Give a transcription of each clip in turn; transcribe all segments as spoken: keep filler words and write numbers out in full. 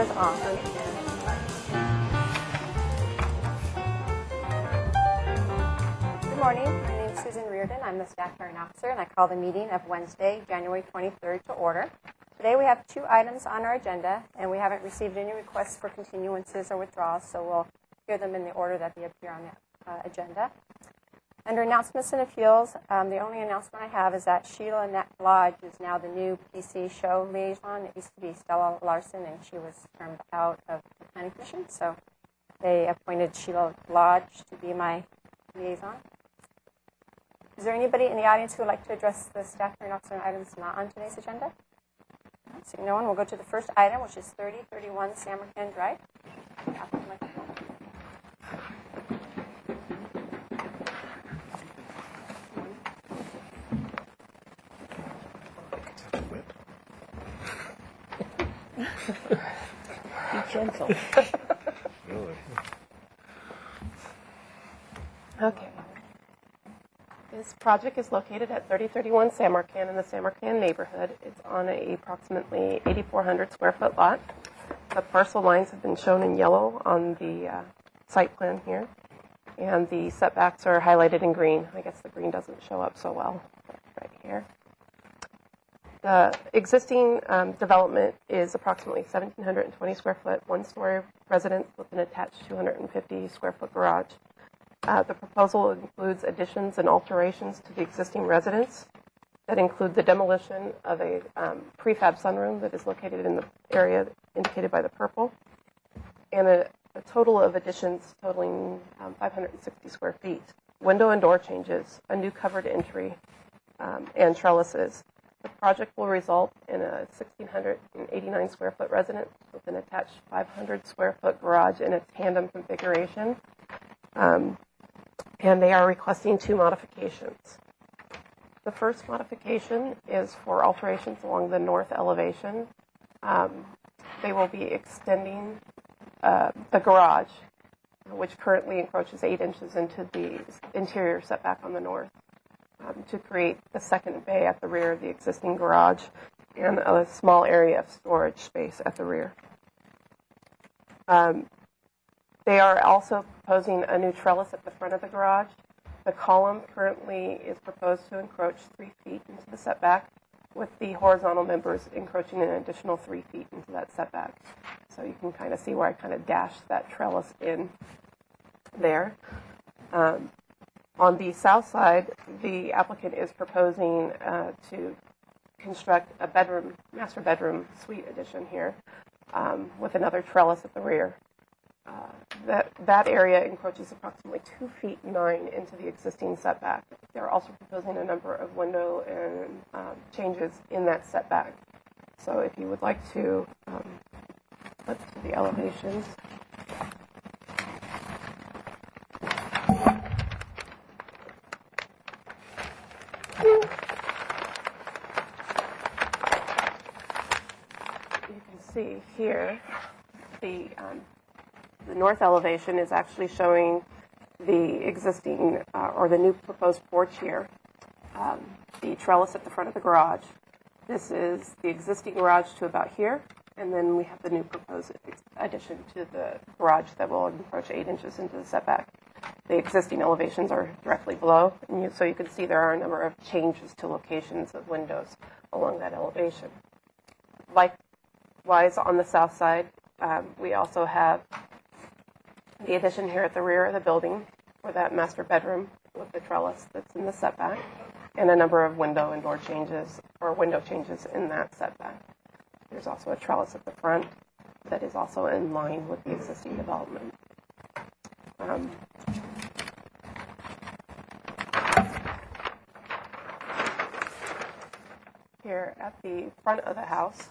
says on. Good morning. My name is Susan Reardon. I'm the staff hearing officer, and I call the meeting of Wednesday, January twenty-third to order. Today we have two items on our agenda, and we haven't received any requests for continuances or withdrawals, so we'll hear them in the order that they appear on the uh, agenda. Under announcements and appeals, um, the only announcement I have is that Sheila Net Lodge is now the new P C show liaison. It used to be Stella Larson, and she was termed out of the planning commission, so they appointed Sheila Lodge to be my liaison. Is there anybody in the audience who would like to address the staff hearing officer on items not on today's agenda? Seeing no one, we'll go to the first item, which is thirty thirty-one Samarkand Drive. Be gentle. Really? Okay. This project is located at thirty thirty-one Samarkand in the Samarkand neighborhood. It's on a approximately eighty-four hundred square foot lot. The parcel lines have been shown in yellow on the uh, site plan here, and the setbacks are highlighted in green. I guess the green doesn't show up so well right here. The existing um, development is approximately one thousand seven hundred twenty square foot, one-story residence with an attached two hundred fifty square foot garage. Uh, the proposal includes additions and alterations to the existing residence that include the demolition of a um, prefab sunroom that is located in the area indicated by the purple, and a, a total of additions totaling um, five hundred sixty square feet, window and door changes, a new covered entry, um, and trellises. The project will result in a one thousand six hundred eighty-nine square foot residence with an attached five hundred square foot garage in a tandem configuration. Um, and they are requesting two modifications. The first modification is for alterations along the north elevation. Um, they will be extending uh, the garage, which currently encroaches eight inches into the interior setback on the north, um, to create the second bay at the rear of the existing garage and a small area of storage space at the rear. Um, They are also proposing a new trellis at the front of the garage. The column currently is proposed to encroach three feet into the setback, with the horizontal members encroaching an additional three feet into that setback. So you can kind of see where I kind of dashed that trellis in there. Um, on the south side, the applicant is proposing uh, to construct a bedroom, master bedroom suite addition here, um, with another trellis at the rear. Uh, that that area encroaches approximately two feet nine into the existing setback. They're also proposing a number of window and um, changes in that setback. So if you would like to um, flip to the elevations. You can see here the um, The north elevation is actually showing the existing uh, or the new proposed porch here, um, the trellis at the front of the garage. This is the existing garage to about here, and then we have the new proposed addition to the garage that will encroach eight inches into the setback. The existing elevations are directly below, and you, so you can see there are a number of changes to locations of windows along that elevation. Likewise, on the south side, um, we also have the addition here at the rear of the building for that master bedroom with the trellis that's in the setback, and a number of window and door changes or window changes in that setback. There's also a trellis at the front that is also in line with the existing development. Um, here at the front of the house,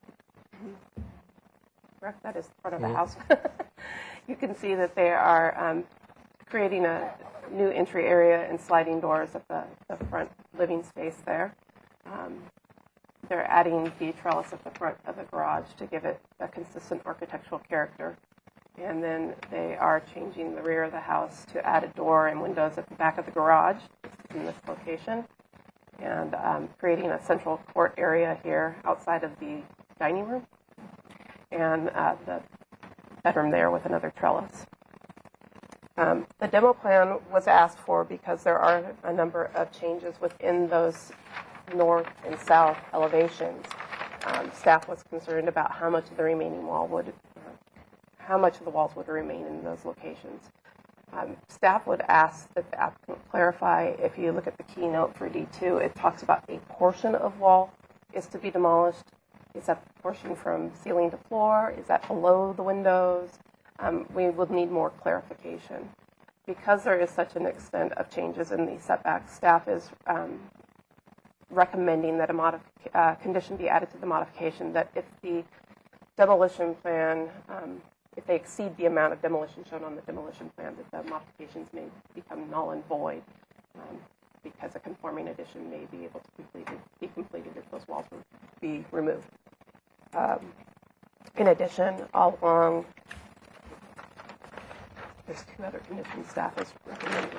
correct? That is the front of the house. You can see that they are um, creating a new entry area and sliding doors at the, the front living space there. Um, they're adding the trellis at the front of the garage to give it a consistent architectural character. And then they are changing the rear of the house to add a door and windows at the back of the garage in this location, and um, creating a central court area here outside of the dining room. and uh, the bedroom there with another trellis. Um, the demo plan was asked for because there are a number of changes within those north and south elevations. Um, staff was concerned about how much of the remaining wall would, uh, how much of the walls would remain in those locations. Um, staff would ask that the applicant clarify. If you look at the keynote for D two, it talks about a portion of wall is to be demolished. Is that the portion from ceiling to floor? Is that below the windows? Um, we would need more clarification. Because there is such an extent of changes in the setbacks, staff is um, recommending that a modif- uh, condition be added to the modification that if the demolition plan, um, if they exceed the amount of demolition shown on the demolition plan, that the modifications may become null and void um, because a conforming addition may be able to completed, be completed if those walls would be removed. Um, in addition, all along, there's two other conditions staff is recommending.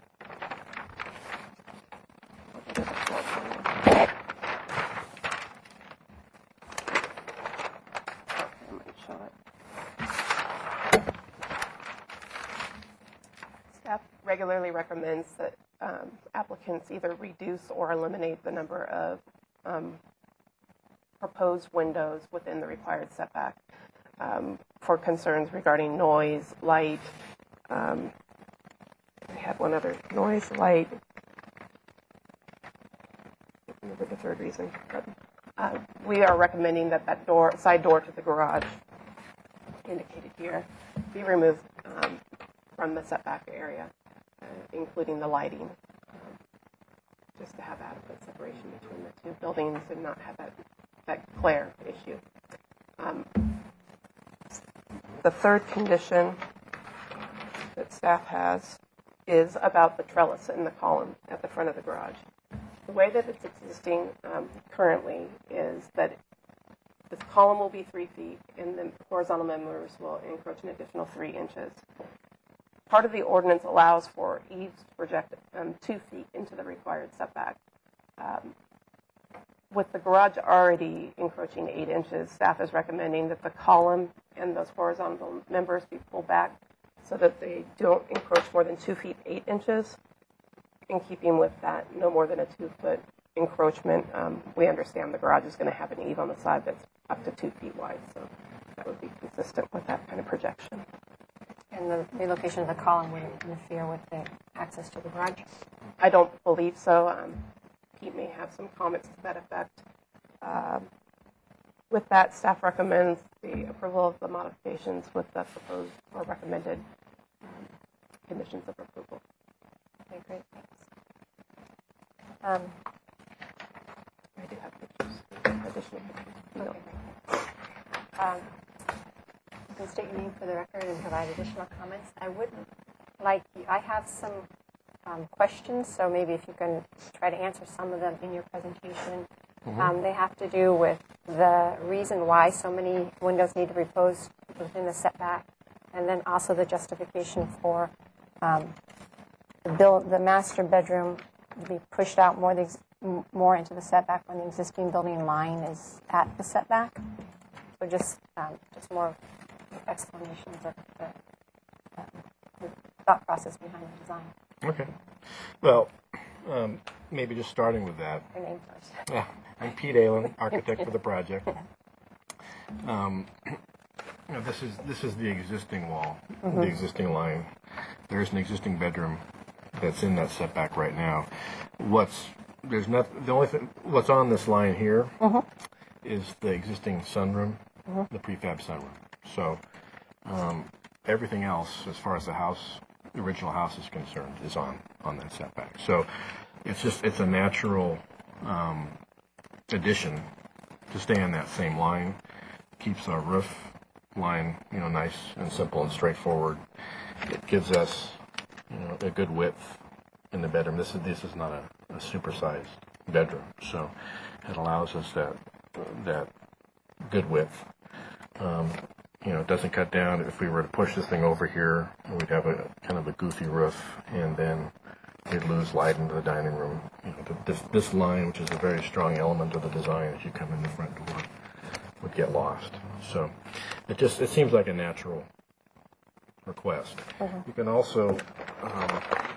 Staff regularly recommends that um, applicants either reduce or eliminate the number of um, proposed windows within the required setback um, for concerns regarding noise, light. Um, we had one other, noise, light. I can't remember the third reason, but uh, we are recommending that that door, side door to the garage, indicated here, be removed um, from the setback area, uh, including the lighting, um, just to have adequate separation between the two buildings and not have that, that glare issue. Um, the third condition that staff has is about the trellis in the column at the front of the garage. The way that it's existing um, currently is that this column will be three feet and the horizontal members will encroach an additional three inches. Part of the ordinance allows for eaves to project um, two feet into the required setback. Um, with the garage already encroaching eight inches, staff is recommending that the column and those horizontal members be pulled back so that they don't encroach more than two feet eight inches. In keeping with that, no more than a two-foot encroachment. Um, we understand the garage is going to have an eave on the side that's up to two feet wide, so that would be consistent with that kind of projection. And the relocation of the column wouldn't interfere with the access to the garage? I don't believe so. Um, Pete may have some comments to that effect. Um, with that, staff recommends the approval of the modifications with the proposed or recommended um, conditions of approval. Okay, great, thanks. Um, I do have pictures, additional pictures. No. okay, um, you can state your name for the record and provide additional comments. I would like you, I have some um, questions, so maybe if you can try to answer some of them in your presentation. Mm-hmm. Um, they have to do with the reason why so many windows need to be reposed within the setback, and then also the justification for um, the, build, the master bedroom to be pushed out more, the, more into the setback when the existing building line is at the setback. So just, um, just more explanations of the, uh, the thought process behind the design. Okay. Well, um, maybe just starting with that. Your name first. Yeah, I'm Pete Aylen, architect for the project. Um, you know, this is this is the existing wall, mm-hmm. the existing line. There's an existing bedroom that's in that setback right now. What's there's not the only thing what's on this line here mm-hmm. is the existing sunroom, mm-hmm. the prefab sunroom. So um, everything else, as far as the house, the original house is concerned, is on on that setback. So it's just it's a natural um, addition to stay on that same line. Keeps our roof line, you know, nice and simple and straightforward. It gives us, you know, a good width in the bedroom. This is this is not a, a supersized bedroom, so it allows us that that good width. Um, you know, it doesn't cut down. If we were to push this thing over here, we'd have a kind of a goofy roof, and then we'd lose light into the dining room. You know, this this line, which is a very strong element of the design as you come in the front door, would get lost. So it just it seems like a natural request. Mm-hmm. You can also um,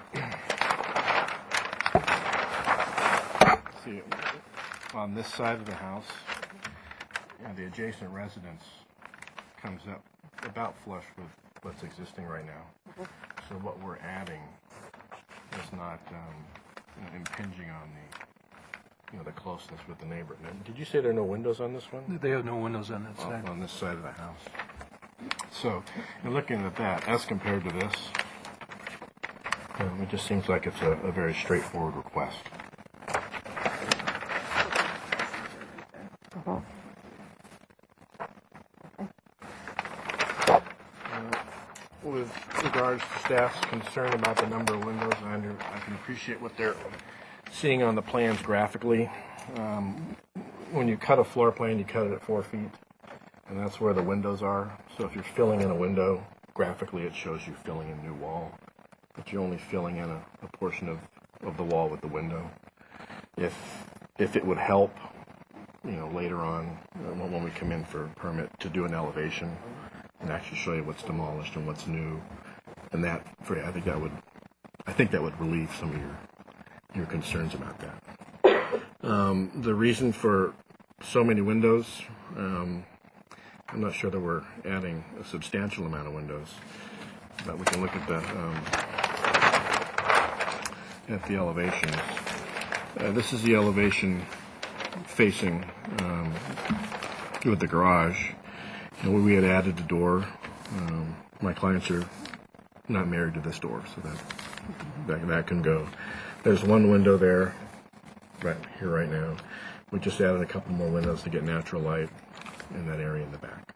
see on this side of the house, you know, the adjacent residence comes up about flush with what's existing right now. Mm-hmm. So what we're adding is not um, you know, impinging on the you know the closeness with the neighbor. Now, did you say there are no windows on this one? They have no windows on that On, side. on this side of the house. So, you're looking at that as compared to this. Um, it just seems like it's a, a very straightforward request. Uh-huh. Uh, with regards to staff's concern about the number of windows, I, under, I can appreciate what they're seeing on the plans graphically. Um, when you cut a floor plan, you cut it at four feet. And that's where the windows are. So if you're filling in a window, graphically it shows you filling in a new wall. But you're only filling in a, a portion of, of the wall with the window. If if it would help, you know, later on, uh, when we come in for a permit, to do an elevation and actually show you what's demolished and what's new. And that, for I think that would, I think that would relieve some of your, your concerns about that. Um, the reason for so many windows, um, I'm not sure that we're adding a substantial amount of windows, but we can look at the um, at the elevations. Uh, this is the elevation facing um, with the garage. And where we had added the door, um, my clients are not married to this door, so that, that that can go. There's one window there, right here, right now. We just added a couple more windows to get natural light in that area in the back.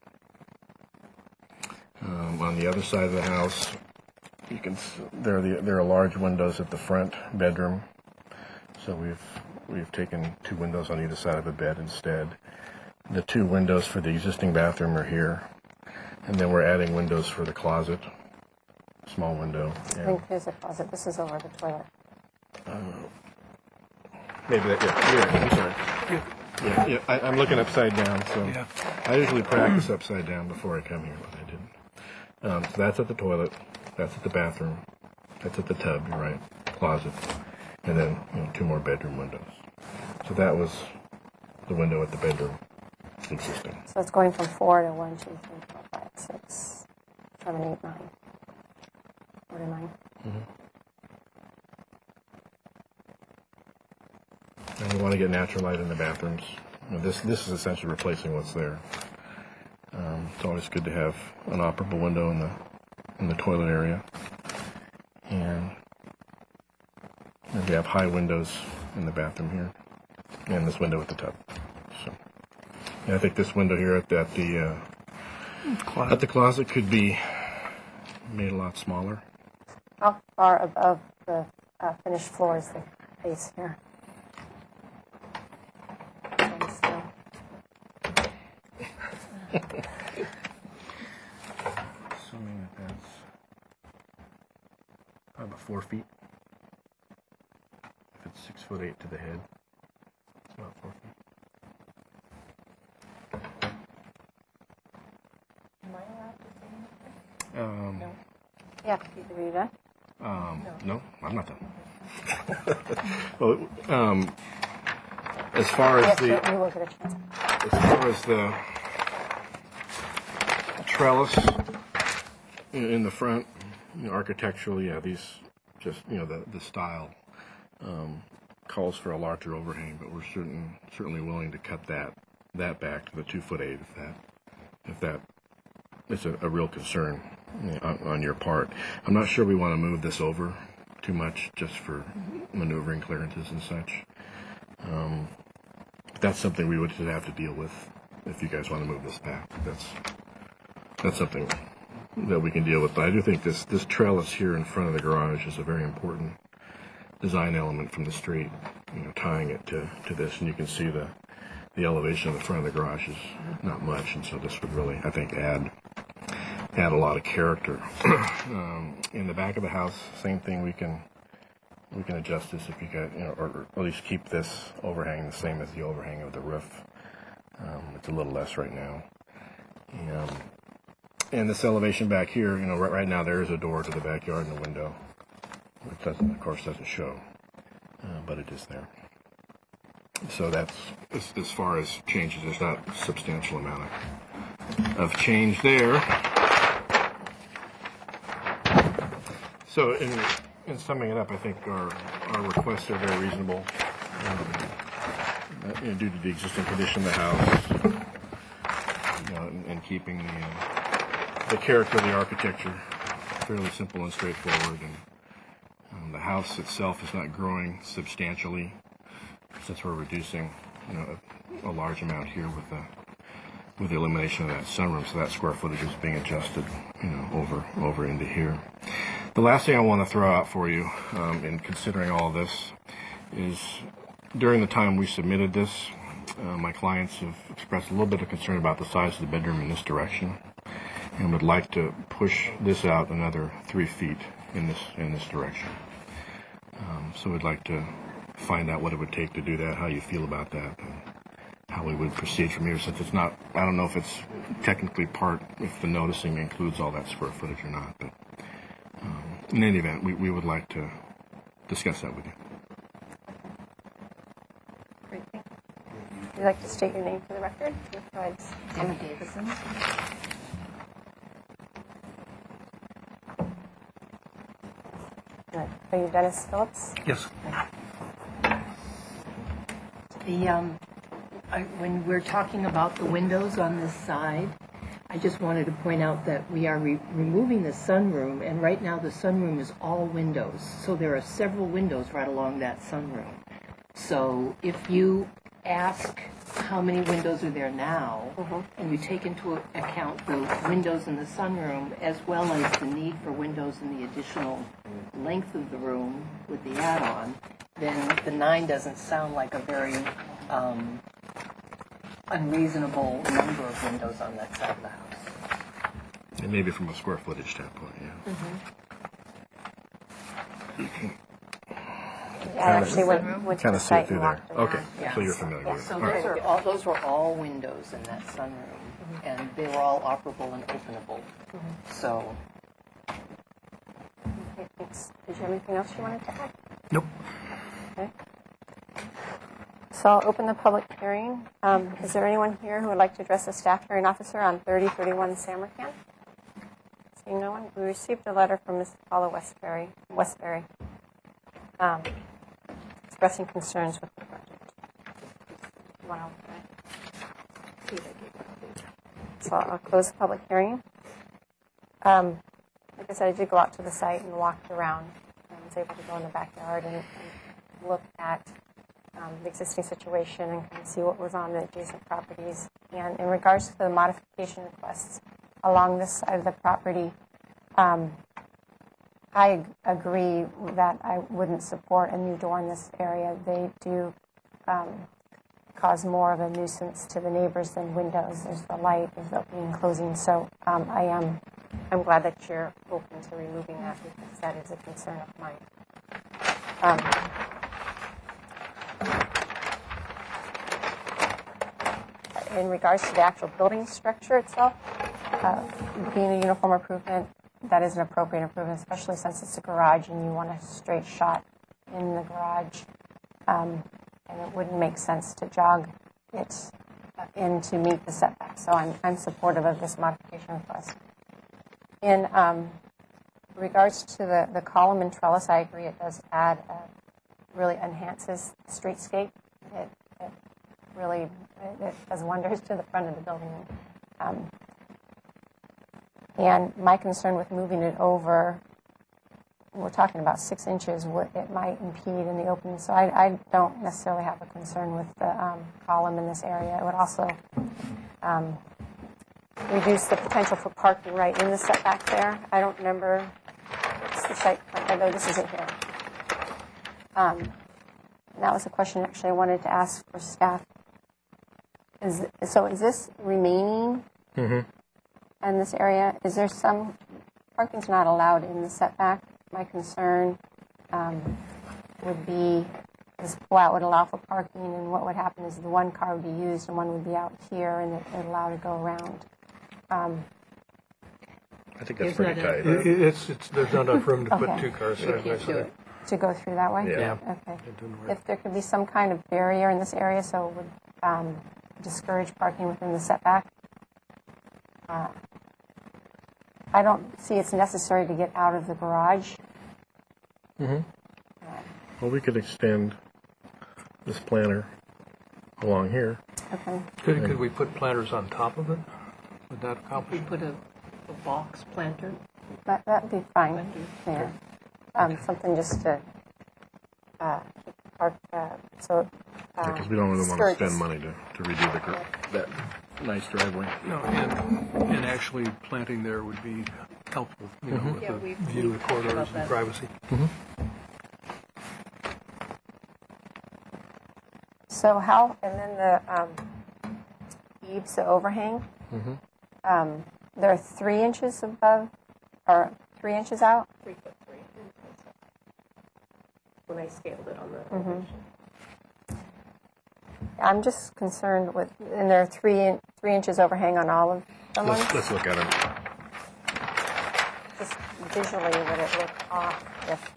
Um, on the other side of the house, you can s- there are the, there are large windows at the front bedroom. So we've we've taken two windows on either side of a bed instead. The two windows for the existing bathroom are here, and then we're adding windows for the closet, small window. I And think there's a closet. This is over the toilet. maybe that yeah, yeah I'm sorry. Yeah, yeah I, I'm looking upside down, so Yeah. I usually practice upside down before I come here, but I didn't. Um, so that's at the toilet, that's at the bathroom, that's at the tub, you're right, closet, and then you know, two more bedroom windows. So that was the window at the bedroom existing. So it's going from four to one, two, three, four, five, six, seven, eight, nine. Four to nine. And we want to get natural light in the bathrooms. You know, this this is essentially replacing what's there. Um, it's always good to have an operable window in the in the toilet area, and, and we have high windows in the bathroom here, and this window at the tub. So, and I think this window here at, at the uh, at the closet could be made a lot smaller. How far above the uh, finished floor is the base here? Stand still. Assuming that that's probably about four feet. If it's six foot eight to the head, it's about four feet. Am I allowed to say anything? Um, No. Yeah, you can read that. um, no, I'm not done. well, um, as far as Yes, the you will get a chance. as far as the trellis in, in the front, you know, architecturally, yeah, these just you know the the style um, calls for a larger overhang, but we're certain certainly willing to cut that that back to the two foot eight if that if that is a, a real concern you know, on, on your part. I'm not sure we want to move this over too much just for maneuvering clearances and such. Um, that's something we would have to deal with if you guys want to move this back. That's that's something that we can deal with. But I do think this this trellis here in front of the garage is a very important design element from the street. You know, tying it to, to this, and you can see the the elevation of the front of the garage is not much, and so this would really, I think, add add a lot of character. um, in the back of the house, same thing. We can we can adjust this if you got, you know, or, or at least keep this overhang the same as the overhang of the roof. Um, it's a little less right now. Um, and this elevation back here, you know, right, right now there is a door to the backyard and a window, which doesn't, of course, doesn't show, uh, but it is there. So that's, as, as far as changes, there's not a substantial amount of, of change there. So in, in summing it up, I think our, our requests are very reasonable. Um, uh, you know, due to the existing condition of the house, you know, and, and keeping the, uh, the character of the architecture fairly simple and straightforward. And um, the house itself is not growing substantially, since we're reducing, you know, a, a large amount here with the with the elimination of that sunroom. So that square footage is being adjusted, you know, over over into here. The last thing I want to throw out for you um, in considering all this is during the time we submitted this, uh, my clients have expressed a little bit of concern about the size of the bedroom in this direction and would like to push this out another three feet in this in this direction. Um, so we'd like to find out what it would take to do that, how you feel about that, and how we would proceed from here, since it's not, I don't know if it's technically part, if the noticing includes all that square footage or not, but um, in any event, we, we would like to discuss that with you. Great. Would you like to state your name for the record? Debbie Davison. Are you Dennis Phillips? Yes. The um, I, when we're talking about the windows on this side, I just wanted to point out that we are re- removing the sunroom, and right now the sunroom is all windows. So there are several windows right along that sunroom. So if you ask how many windows are there now, Mhm. and you take into account the windows in the sunroom as well as the need for windows in the additional length of the room with the add-on, then the nine doesn't sound like a very um, unreasonable number of windows on that side of the house. And maybe from a square footage standpoint, yeah. Yeah, I actually went, went to Kind the of see it site through and there. walked around. Okay, Yeah. so you're familiar with it. So All those right. are all, those were all windows in that sunroom, and they were all operable and openable. So Okay, thanks. Did you have anything else you wanted to add? Nope. Okay. So I'll open the public hearing. Um, is there anyone here who would like to address the staff hearing officer on thirty thirty-one Samarkand? Seeing no one, we received a letter from Missus Paula Westbury, Westbury um, expressing concerns with the project. You want to open it? So I'll close the public hearing. Um, like I said, I did go out to the site and walked around. I was able to go in the backyard and, and look at um, the existing situation and kind of see what was on the adjacent properties. And in regards to the modification requests along this side of the property, um, I ag- agree that I wouldn't support a new door in this area. They do um, cause more of a nuisance to the neighbors than windows. There's the light, there's the opening and closing. So um, I am I'm glad that you're open to removing that because that is a concern of mine. Um, in regards to the actual building structure itself, uh, being a uniform improvement, that is an appropriate improvement, especially since it's a garage and you want a straight shot in the garage. Um, and it wouldn't make sense to jog it in to meet the setback. So I'm, I'm supportive of this modification request. In um, regards to the, the column and trellis, I agree it does add, uh, really enhances the streetscape. It, it really it, it does wonders to the front of the building. Um, and my concern with moving it over, we're talking about six inches, what it might impede in the opening. So I, I don't necessarily have a concern with the um, column in this area. It would also um, reduce the potential for parking right in the setback there. I don't remember, it's the site plan, I know this isn't here. Um, and that was a question actually I wanted to ask for staff. Is, so is this remaining Mm-hmm. in this area? Is there some, parking's not allowed in the setback. My concern um, would be this pullout would allow for parking, and what would happen is the one car would be used and one would be out here, and it would allow to go around. um, I think that's Isn't pretty that a- tight. It- it- It's, it's, there's not enough room to put Okay. two cars We side by can't do side. it. to go through that way? Yeah. Okay. It didn't work. If there could be some kind of barrier in this area so it would um, discourage parking within the setback. Uh, I don't see it's necessary to get out of the garage. Well, we could extend this planter along here. Okay. Could, could we put planters on top of it? Would that We accomplish? put a, a box planter. That that would be fine there. Um, something just to uh, keep the park, uh, so. Um, Because we don't really want to discourage- spend money to, to redo the, gr- that nice driveway. No, and, and actually planting there would be helpful, you know, with Yeah, the we- view of the we talked corridors about and that. privacy. So how, and then the um, eaves, the overhang, um, they're three inches above, or three inches out? Three foot three. When I scaled it on the elevation. I'm just concerned with, and there are three, in- three inches overhang on all of them. Let's, let's look at them. Just visually, would it look off if?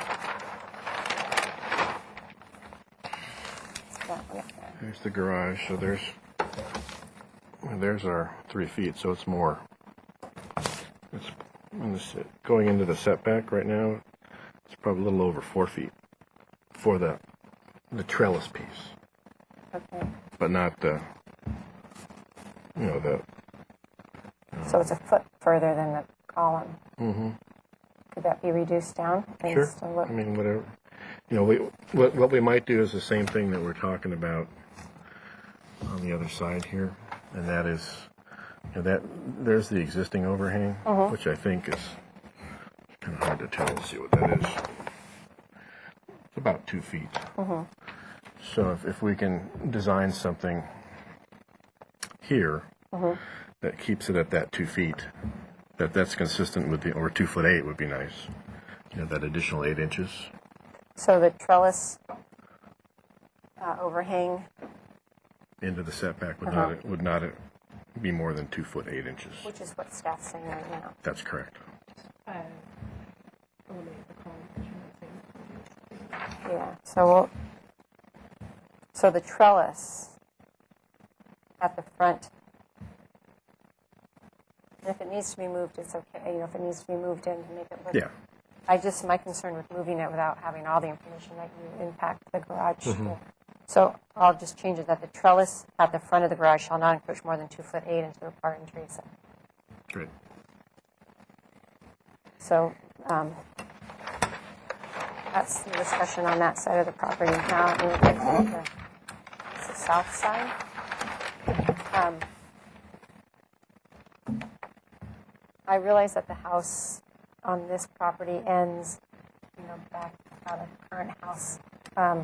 That one up there. There's the garage, so there's, well, there's our three feet, so it's more. It's in the set- going into the setback right now, it's probably a little over four feet for the, the trellis piece, Okay, but not the, you know, the, so it's a foot further than the column. Mm-hmm. Could that be reduced down? and sure, still look- I mean, whatever. You know, we, what, what we might do is the same thing that we're talking about on the other side here, and that is, you know, that, there's the existing overhang, which I think is kind of hard to tell. Let's see what that is. It's about two feet. So if, if we can design something here that keeps it at that two feet, that that's consistent with the, or two foot eight would be nice. You know, that additional eight inches. So the trellis uh, overhang, Into the setback would not, would not be more than two foot eight inches. which is what staff's saying right now. That's correct. Uh, eliminate the column, which you're not saying. Yeah, so we'll, so the trellis at the front, and if it needs to be moved, it's okay, you know, if it needs to be moved in to make it look. Yeah. I just, my concern with moving it without having all the information that you impact the garage. So I'll just change it that the trellis at the front of the garage shall not encroach more than two foot eight into the parking trace. Great. So um, that's the discussion on that side of the property. Now, we look at the, it's the south side. Um, I realize that the house on this property ends, you know, back by the current house um,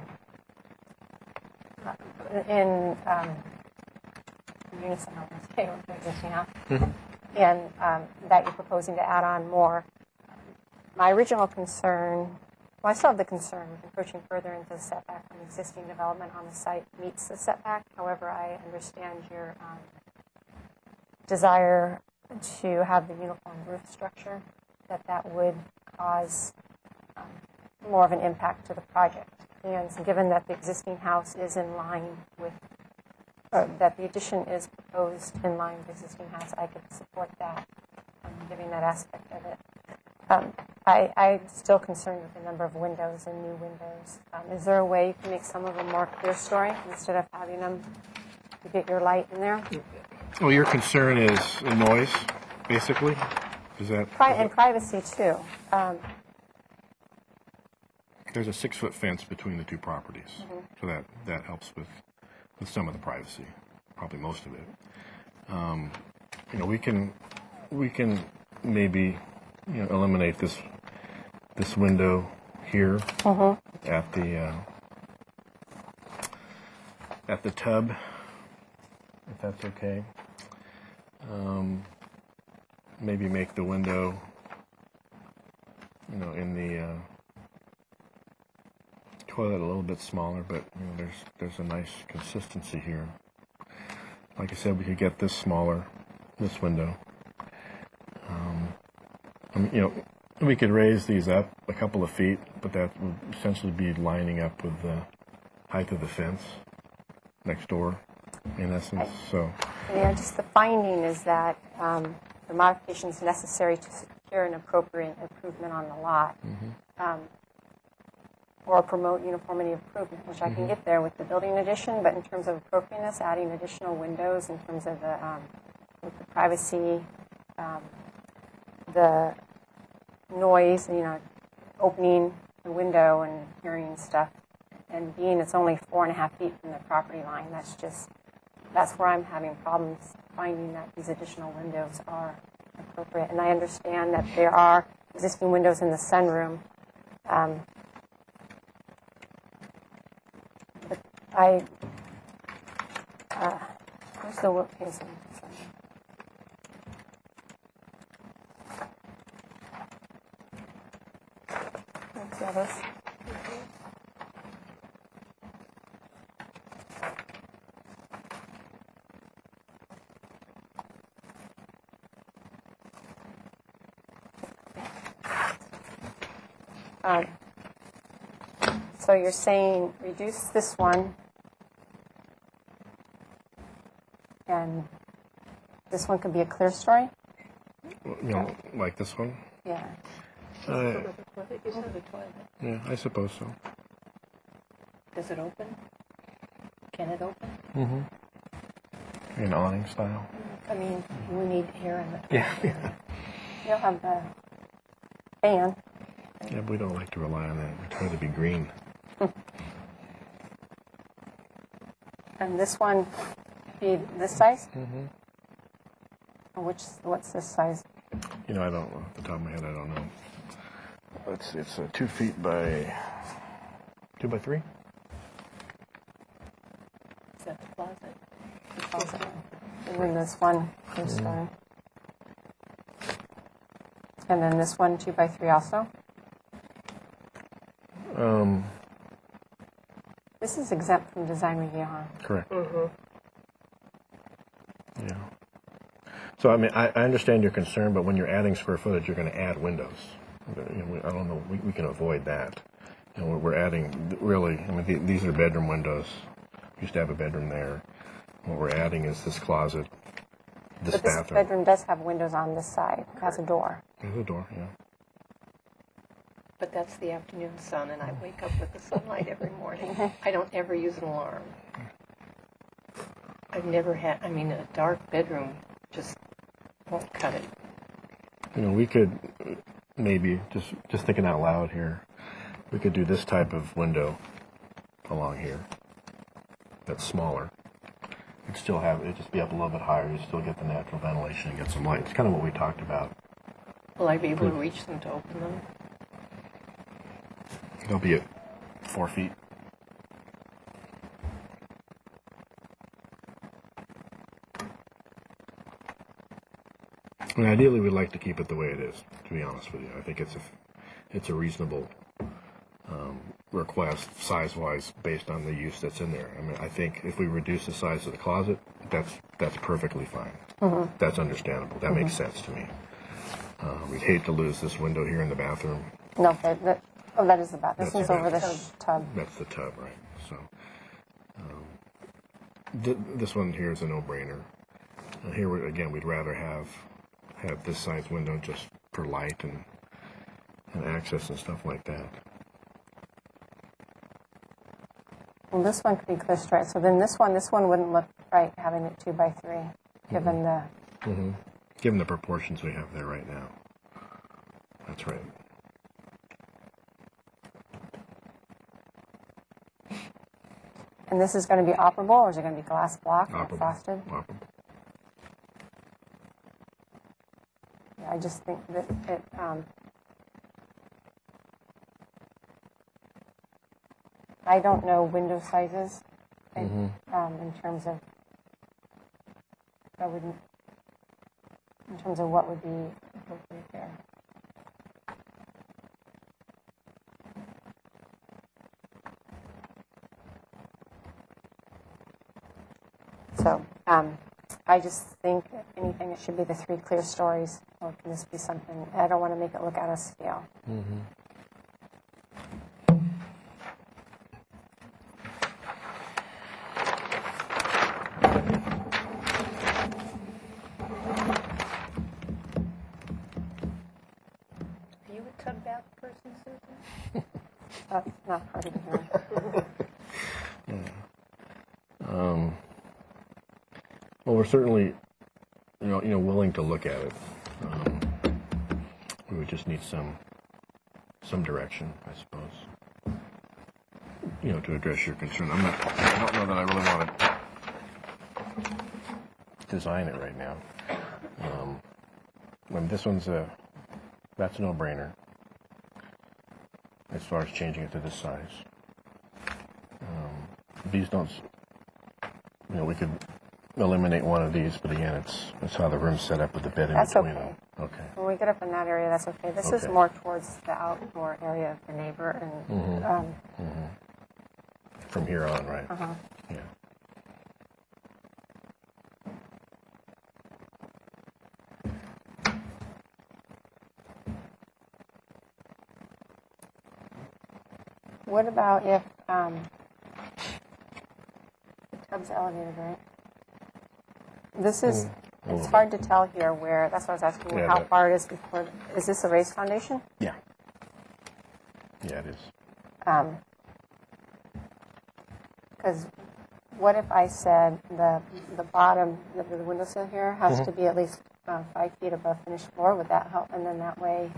in um, unison, I would say, with the existing house, and um, that you're proposing to add on more. My original concern, well, I still have the concern with encroaching further into the setback from existing development on the site meets the setback. However, I understand your um, desire to have the uniform roof structure, that that would cause um, more of an impact to the project. And given that the existing house is in line with, or that the addition is proposed in line with the existing house, I could support that, um, giving that aspect of it. Um, I, I'm still concerned with the number of windows and new windows. Um, is there a way you can make some of them more clear story instead of having them to get your light in there? Well, your concern is noise, basically? Is that? Pri- and privacy, too. Um, There's a six-foot fence between the two properties, so that, that helps with, with some of the privacy, probably most of it. Um, you know, we can we can maybe you know eliminate this this window here at the uh, at the tub, if that's okay. Um, maybe make the window, you know, in the uh, toilet a little bit smaller, but you know, there's there's a nice consistency here. Like I said, we could get this smaller this window. Um, um, you know, we could raise these up a couple of feet, but that would essentially be lining up with the height of the fence next door, in essence. So, Yeah, just the finding is that um, the modifications necessary to secure an appropriate improvement on the lot, um, or promote uniformity of improvement, which I can get there with the building addition, but in terms of appropriateness, adding additional windows in terms of the, um, with the privacy, um, the noise, you know, opening the window and hearing stuff, and being it's only four and a half feet from the property line, that's just, that's where I'm having problems finding that these additional windows are appropriate. And I understand that there are existing windows in the sunroom. Um, but I, uh, where's the work case? Let's see this. Um, so you're saying reduce this one, and this one could be a clear story? you know, like this one. Yeah. Uh, You said the toilet. yeah, I suppose so. Does it open? Can it open? Mm-hmm. An awning style. I mean, we need air in the toilet. Yeah. You'll have the fan. Yeah, but we don't like to rely on that. We try to be green. And this one be this size? Mm-hmm. Or which, what's this size? You know, I don't, off the top of my head, I don't know. It's, it's uh, two feet by, two by three? Is that the closet? The closet. And then this one, clear story. And then this one, two by three also? Um, This is exempt from design review, huh? correct. Mm-hmm. Yeah. So, I mean, I, I understand your concern, but when you're adding square footage, you're going to add windows. You know, we, I don't know, we, we can avoid that. You know, we're, we're adding, really, I mean, the, these are bedroom windows. We used to have a bedroom there. What we're adding is this closet, this But this bathroom. bedroom does have windows on this side. It has a door. There's a door, yeah. But that's the afternoon sun, and I wake up with the sunlight every morning. I don't ever use an alarm. I've never had, I mean, a dark bedroom just won't cut it. You know, we could uh, maybe, just just thinking out loud here, we could do this type of window along here that's smaller. You'd still have, it'd just be up a little bit higher. You'd still get the natural ventilation and get some light. It's kind of what we talked about. Will I be able to reach them to open them? They'll be at four feet. I mean, ideally, we'd like to keep it the way it is, to be honest with you. I think it's a, it's a reasonable um, request, size-wise, based on the use that's in there. I mean, I think if we reduce the size of the closet, that's that's perfectly fine. Mm-hmm. That's understandable. That mm-hmm. makes sense to me. Uh, we'd hate to lose this window here in the bathroom. No, that, that, oh, that is the bath. This That's one's the over the bath. sh- tub. That's the tub, right? So, um, th- this one here is a no-brainer. Uh, here, we, again, we'd rather have have this size window just for light and and access and stuff like that. Well, this one could be clear straight. So then this one, this one wouldn't look right having it two by three, given the. Mm-hmm. Given the proportions we have there right now. That's right. And this is going to be operable, or is it going to be glass block or Operable. frosted? Operable. Yeah, I just think that it. Um, I don't know window sizes, in, Mm-hmm. um, in terms of. I wouldn't. In terms of what would be appropriate there. So, um, I just think if anything, it should be the three clear stories. Or can this be something? I don't want to make it look out of scale. Mm-hmm. Are you a tub bath person, Susan? That's not part of the hearing. Um, well, we're certainly, you know, you know, willing to look at it. Um, we would just need some, some direction, I suppose. You know, to address your concern. I'm not. I don't know that I really want to design it right now. Um, when this one's a, that's a no-brainer. As far as changing it to this size. Um, these don't. You know, we could eliminate one of these, but again, it's it's how the room's set up with the bed in That's between okay. them. Okay. When we get up in that area, that's okay. This is Okay. more towards the outdoor area of the neighbor, and Mhm. um, From here on, right? uh-huh. Yeah. What about if um, the tub's elevated, right? This is, Mm, a it's little hard to tell here where, that's what I was asking you, Yeah, how that- far it is before, is this a raised foundation? Yeah. Yeah, it is. Because what if I said the the bottom of the windowsill here has to be at least uh, five feet above finished floor? Would that help? And then that way,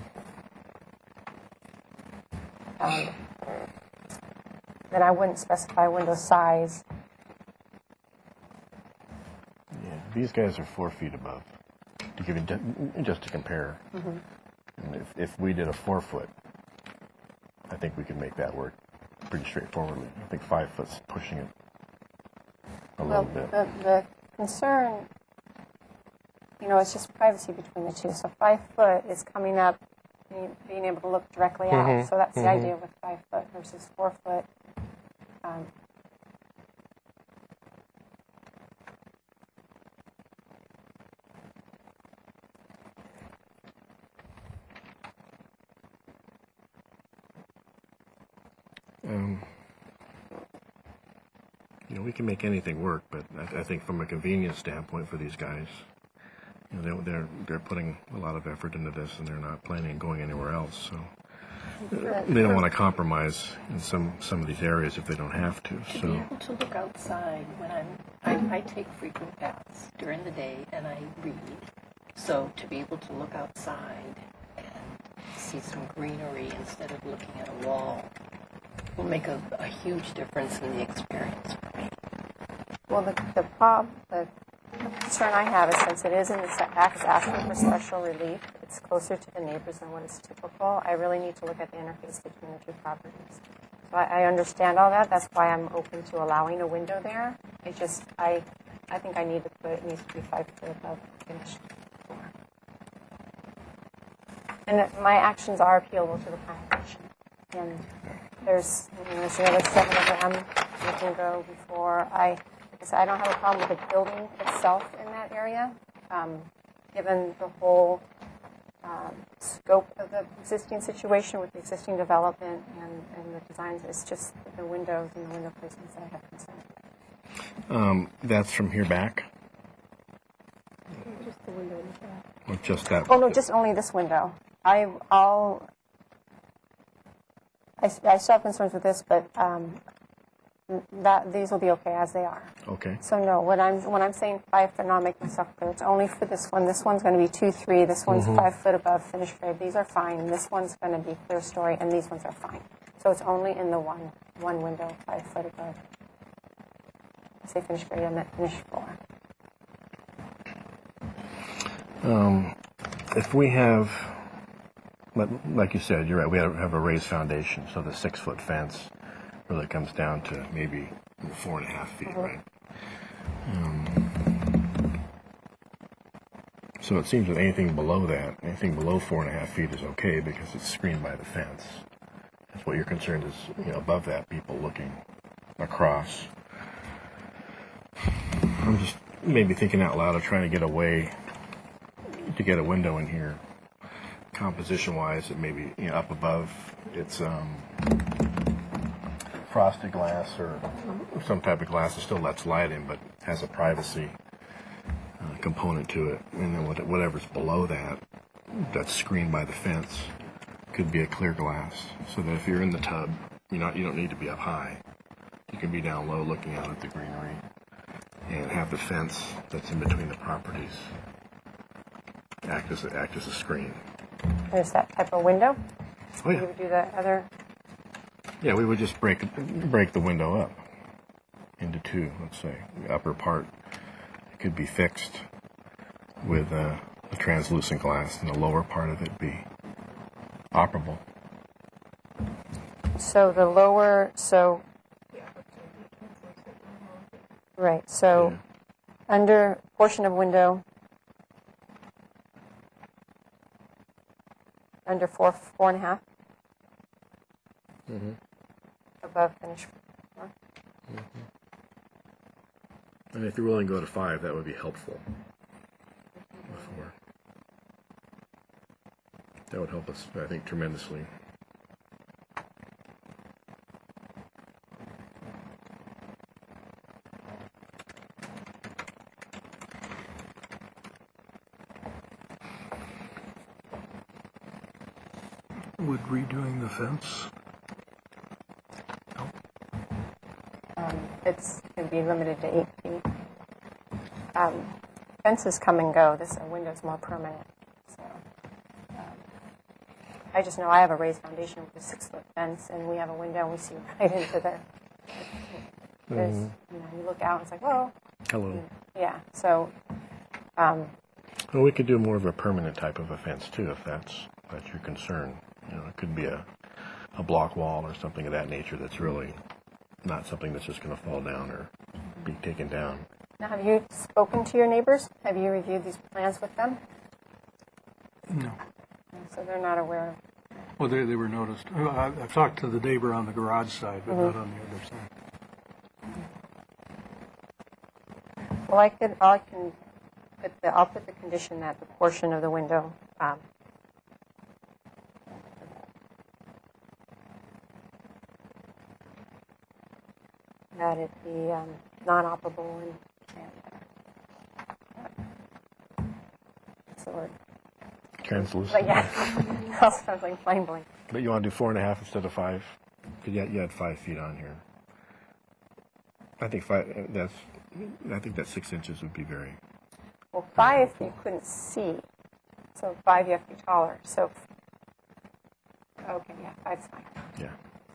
um, then I wouldn't specify window size. Yeah. These guys are four feet above. To give you ju- just to compare. And if if we did a four foot, I think we could make that work pretty straightforwardly. I think five foot's pushing it a Well, little bit. the, the concern, you know, it's just privacy between the two. So five foot is coming up, being, being able to look directly out. So that's the idea with five foot versus four foot. Um, Um, you know, we can make anything work, but I, I think from a convenience standpoint for these guys, you know, they're, they're they're putting a lot of effort into this, and they're not planning on going anywhere else. So they don't want to compromise in some some of these areas if they don't have to. To be So able to look outside when I'm, I, I take frequent baths during the day and I read. So to be able to look outside and see some greenery instead of looking at a wall will make a, a huge difference in the experience for me. well, the, the prob, the concern I have is since it is in the setback, it's asking for special relief. It's closer to the neighbors than what is typical. I really need to look at the interface between the two properties. So I, I understand all that. That's why I'm open to allowing a window there. It just, I, I think I need to put, it needs to be five foot above finished floor. And that my actions are appealable to the planning commission. And there's, you know, there's the other seven of them. We can go before I, like I said, I don't have a problem with the building itself in that area, um, given the whole um, scope of the existing situation with the existing development and, and the designs. It's just the windows and the window placements that I have concern with. um, that's from here back, Just the window in the back. or just that? Oh, no, just only this window. I, I'll, I, I still have concerns with this, but um, that these will be okay as they are. Okay. So no, when I'm when I'm saying five foot, and I'll make myself clear, it's only for this one. This one's going to be two, three. This one's five foot above finished grade. These are fine. And this one's going to be clear story, and these ones are fine. So it's only in the one one window, five foot above. I say finished grade, I meant finished floor. Um, if we have, like, like you said, you're right. We have, have a raised foundation, so the six foot fence really comes down to maybe four and a half feet, right? Um, so it seems that anything below that, anything below four and a half feet is okay because it's screened by the fence. That's what you're concerned is, you know, above that, people looking across. I'm just, maybe thinking out loud of trying to get a way to get a window in here. Composition-wise, it may be, you know, up above it's um, frosted glass or some type of glass that still lets light in, but has a privacy uh, component to it. And then what- whatever's below that, that's screened by the fence, could be a clear glass, so that if you're in the tub, you know, you don't need to be up high. You can be down low looking out at the greenery and have the fence that's in between the properties act as a, act as a screen. There's that type of window. Oh You yeah, would do the other. yeah. We would just break break the window up into two. Let's say the upper part could be fixed with uh, a translucent glass, and the lower part of it be operable. So the lower, so right. So Yeah. under portion of window under four four and a half. Mm-hmm. Above finished floor. And if you're willing to go to five, that would be helpful. Before. That would help us, I think, tremendously. Would redoing the fence help? Um, it's going to be limited to eight feet. Um, fences come and go. This uh, window's more permanent. So um, I just know I have a raised foundation with a six-foot fence, and we have a window, and we see right into the. There's, you know, you look out, and it's like, whoa. Hello. Yeah. So. Um, Well, we could do more of a permanent type of a fence too, if that's that's your concern. You know, it could be a a block wall or something of that nature. That's really not something that's just going to fall down or be taken down. now, have you spoken to your neighbors? Have you reviewed these plans with them? No. So they're not aware of. Well, they, they were noticed. Uh, I- I've talked to the neighbor on the garage side, but not on the other side. Well, I could, I can, put the, I'll put the condition that the portion of the window, um, that it be um, non-operable and, and uh, what's the word? Translucent. But yeah, also sounds like plain blank. But you want to do four and a half instead of five? Because you, had- you had five feet on here. I think five. That's. I think that six inches would be very. Well, five you couldn't see, so five you have to be taller. So, okay, yeah, five's fine. Yeah.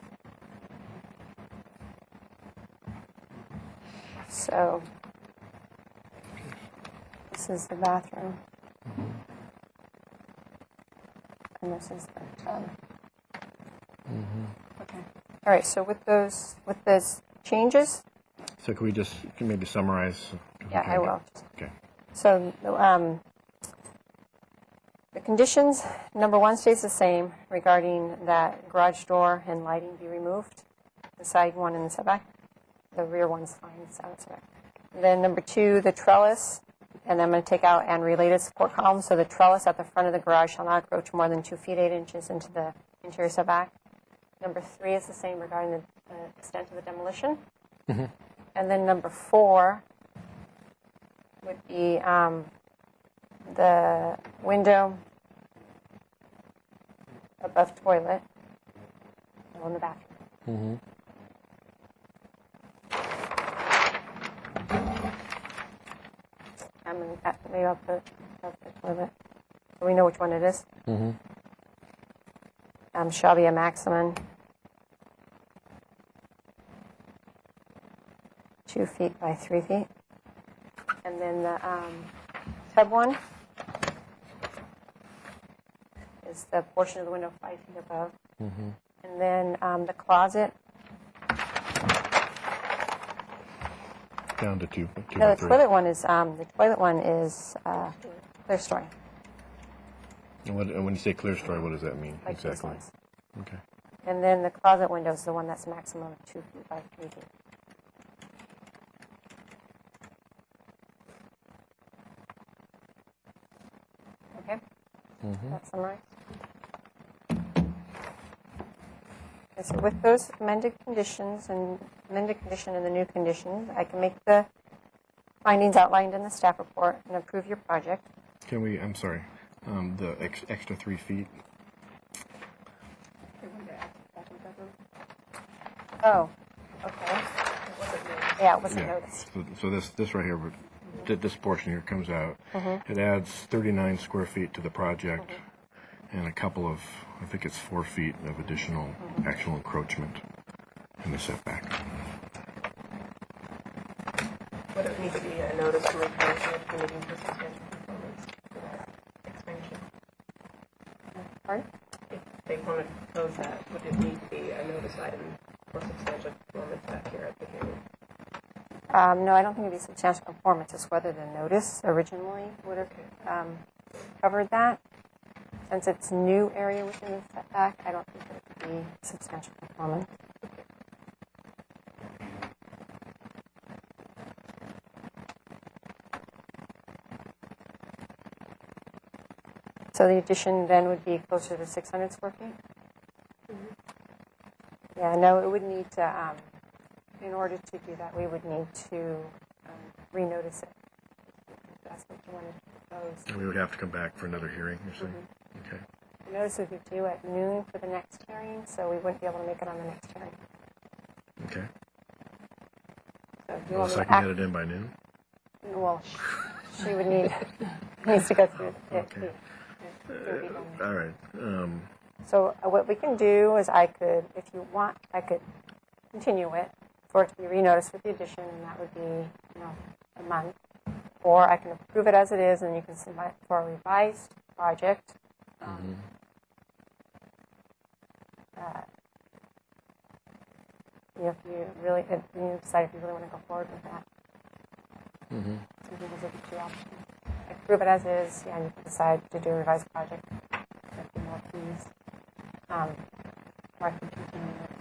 So, this is the bathroom. And this is the tub. Okay. All right, so with those, with those changes, So can we just can maybe summarize? yeah, I will. Okay. So, um, the conditions, number one stays the same regarding that garage door and lighting be removed, the side one and the setback. The rear one's fine, the side setback. Then number two, the trellis, and I'm going to take out and related support columns. So the trellis at the front of the garage shall not encroach more than two feet eight inches into the interior setback. Number three is the same regarding the uh, extent of the demolition. Mm-hmm. And then number four would be um, the window above toilet on the bathroom. Mm-hmm. I'm going to maybe I'll put above the toilet so we know which one it is. Mm-hmm. Um, shall be a maximum two feet by three feet. And then the um, tub one is the portion of the window five feet above. Mm-hmm. And then um, the closet, Down to two. two no, by the three. toilet one is, um, the toilet one is uh, clear story. And, what, and when you say clear story, what does that mean Like these exactly? ones. Okay. And then the closet window is the one that's maximum two feet by three feet. That summarized? Okay, so with those amended conditions and amended condition and the new conditions, I can make the findings outlined in the staff report and approve your project. Can we, I'm sorry, um, the ex- extra three feet? Oh, okay. Yeah, it wasn't Yeah. noticed. So, so this, this right here, would- th- this portion here comes out. It adds thirty-nine square feet to the project and a couple of, I think it's four feet of additional actual encroachment in the setback. Would it need to be a notice to refer to the meeting for substantial conformance to that expansion? Pardon? If they want to propose that, would it need to be a notice item for substantial conformance back here at the hearing? Um, no, I don't think it'd be substantial conformance. It's whether the notice originally would have um, covered that. Since it's new area within the setback, I don't think it would be substantial conformance. So the addition then would be closer to six hundred square feet? Yeah, no, it would need to, um, in order to do that, we would need to um, renotice it. That's what you wanted to propose. And we would have to come back for another hearing, you're saying? Okay. The notice would be due at noon for the next hearing, so we wouldn't be able to make it on the next hearing. Okay. So if you Unless want me I to can act- get it in by noon? Well, sh- she would need, needs to go through the, Okay. the, the, the, the All right. Um, So uh, what we can do is I could, if you want, I could continue it for it to be renoticed with the addition, and that would be, you know, a month. Or I can approve it as it is, and you can submit for a revised project. Um, uh, you know, if you really, if you decide if you really want to go forward with that. mm-hmm. So those are the two options. I can approve it as is, yeah, and you can decide to do a revised project. There'd be more fees. Um, or I can continue it.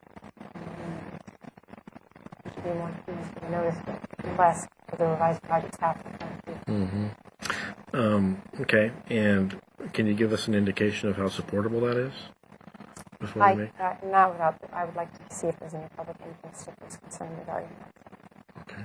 There should be more fees for the notice, but less for the revised projects half the time. Um, okay. And can you give us an indication of how supportable that is? Before we I, make? uh, not without, the, I would like to see if there's any public interest if there's concern regarding that. Okay.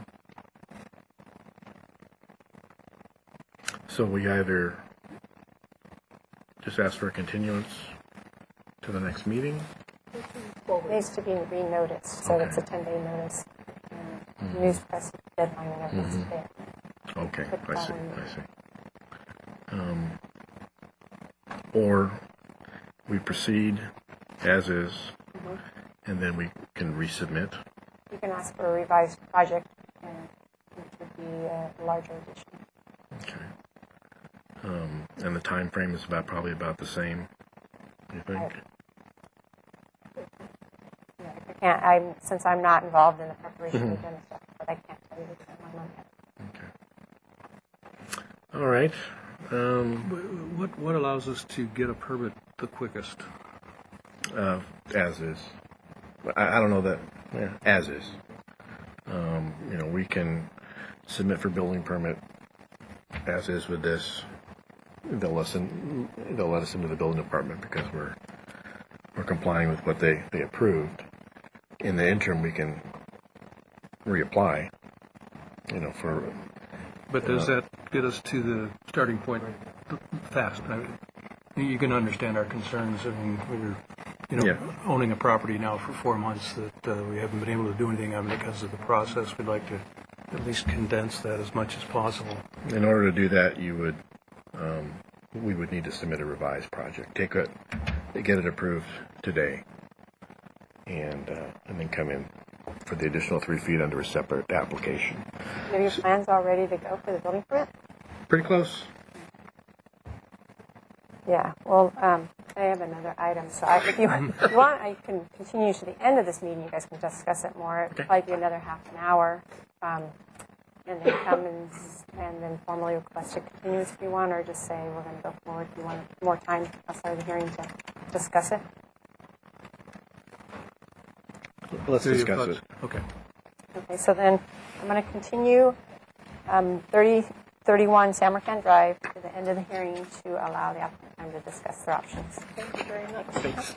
So we either just ask for a continuance to the next meeting? It needs to be renoticed, so Okay. it's a ten-day notice. And News press deadline and everything's there. Okay, Put I that see, on. I see. Um, or we proceed as is, and then we can resubmit. You can ask for a revised project, and which would be a larger addition. Okay. Um, and the time frame is about probably about the same, you think? Yeah, I can't, I'm, since I'm not involved in the preparation of the agenda stuff, but I can't tell you the timeline on that. Okay. All right. Um, Wh- What, what allows us to get a permit the quickest? uh, as is. I, I don't know that. Yeah, as is. Um, you know, we can submit for building permit as is with this. They'll listen. They'll let us into the building department because we're we're complying with what they, they approved. In the interim, we can reapply. You know, for But does that get us to the starting point fast? I mean, you can understand our concerns. I mean, we're, you know, Yeah. owning a property now for four months that uh, we haven't been able to do anything on because of the process. We'd like to at least condense that as much as possible. in order to do that, you would um, we would need to submit a revised project. Take it, get it approved today, and uh, and then come in for the additional three feet under a separate application. Are your plans all ready to go for the building permit? Pretty close. Yeah, well, um, I have another item, so I, if, you, if you want, I can continue to the end of this meeting. You guys can discuss it more. It'll probably be another half an hour, um, and then come and, s- and then formally request a continuance if you want, or just say we're going to go forward. If you want more time outside of the hearing to discuss it. Let's Do you have discuss thoughts? it. Okay. Okay, so then I'm going to continue um, thirty thirty-one Samarkand Drive to the end of the hearing to allow the applicant time to discuss their options. Thank you very much. Thanks.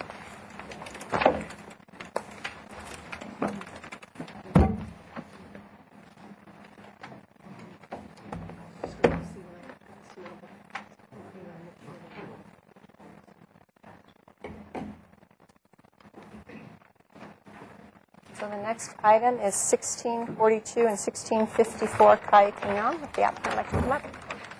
So the next item is sixteen forty-two and sixteen fifty-four Kai Kenyon. If the applicant would like to come up.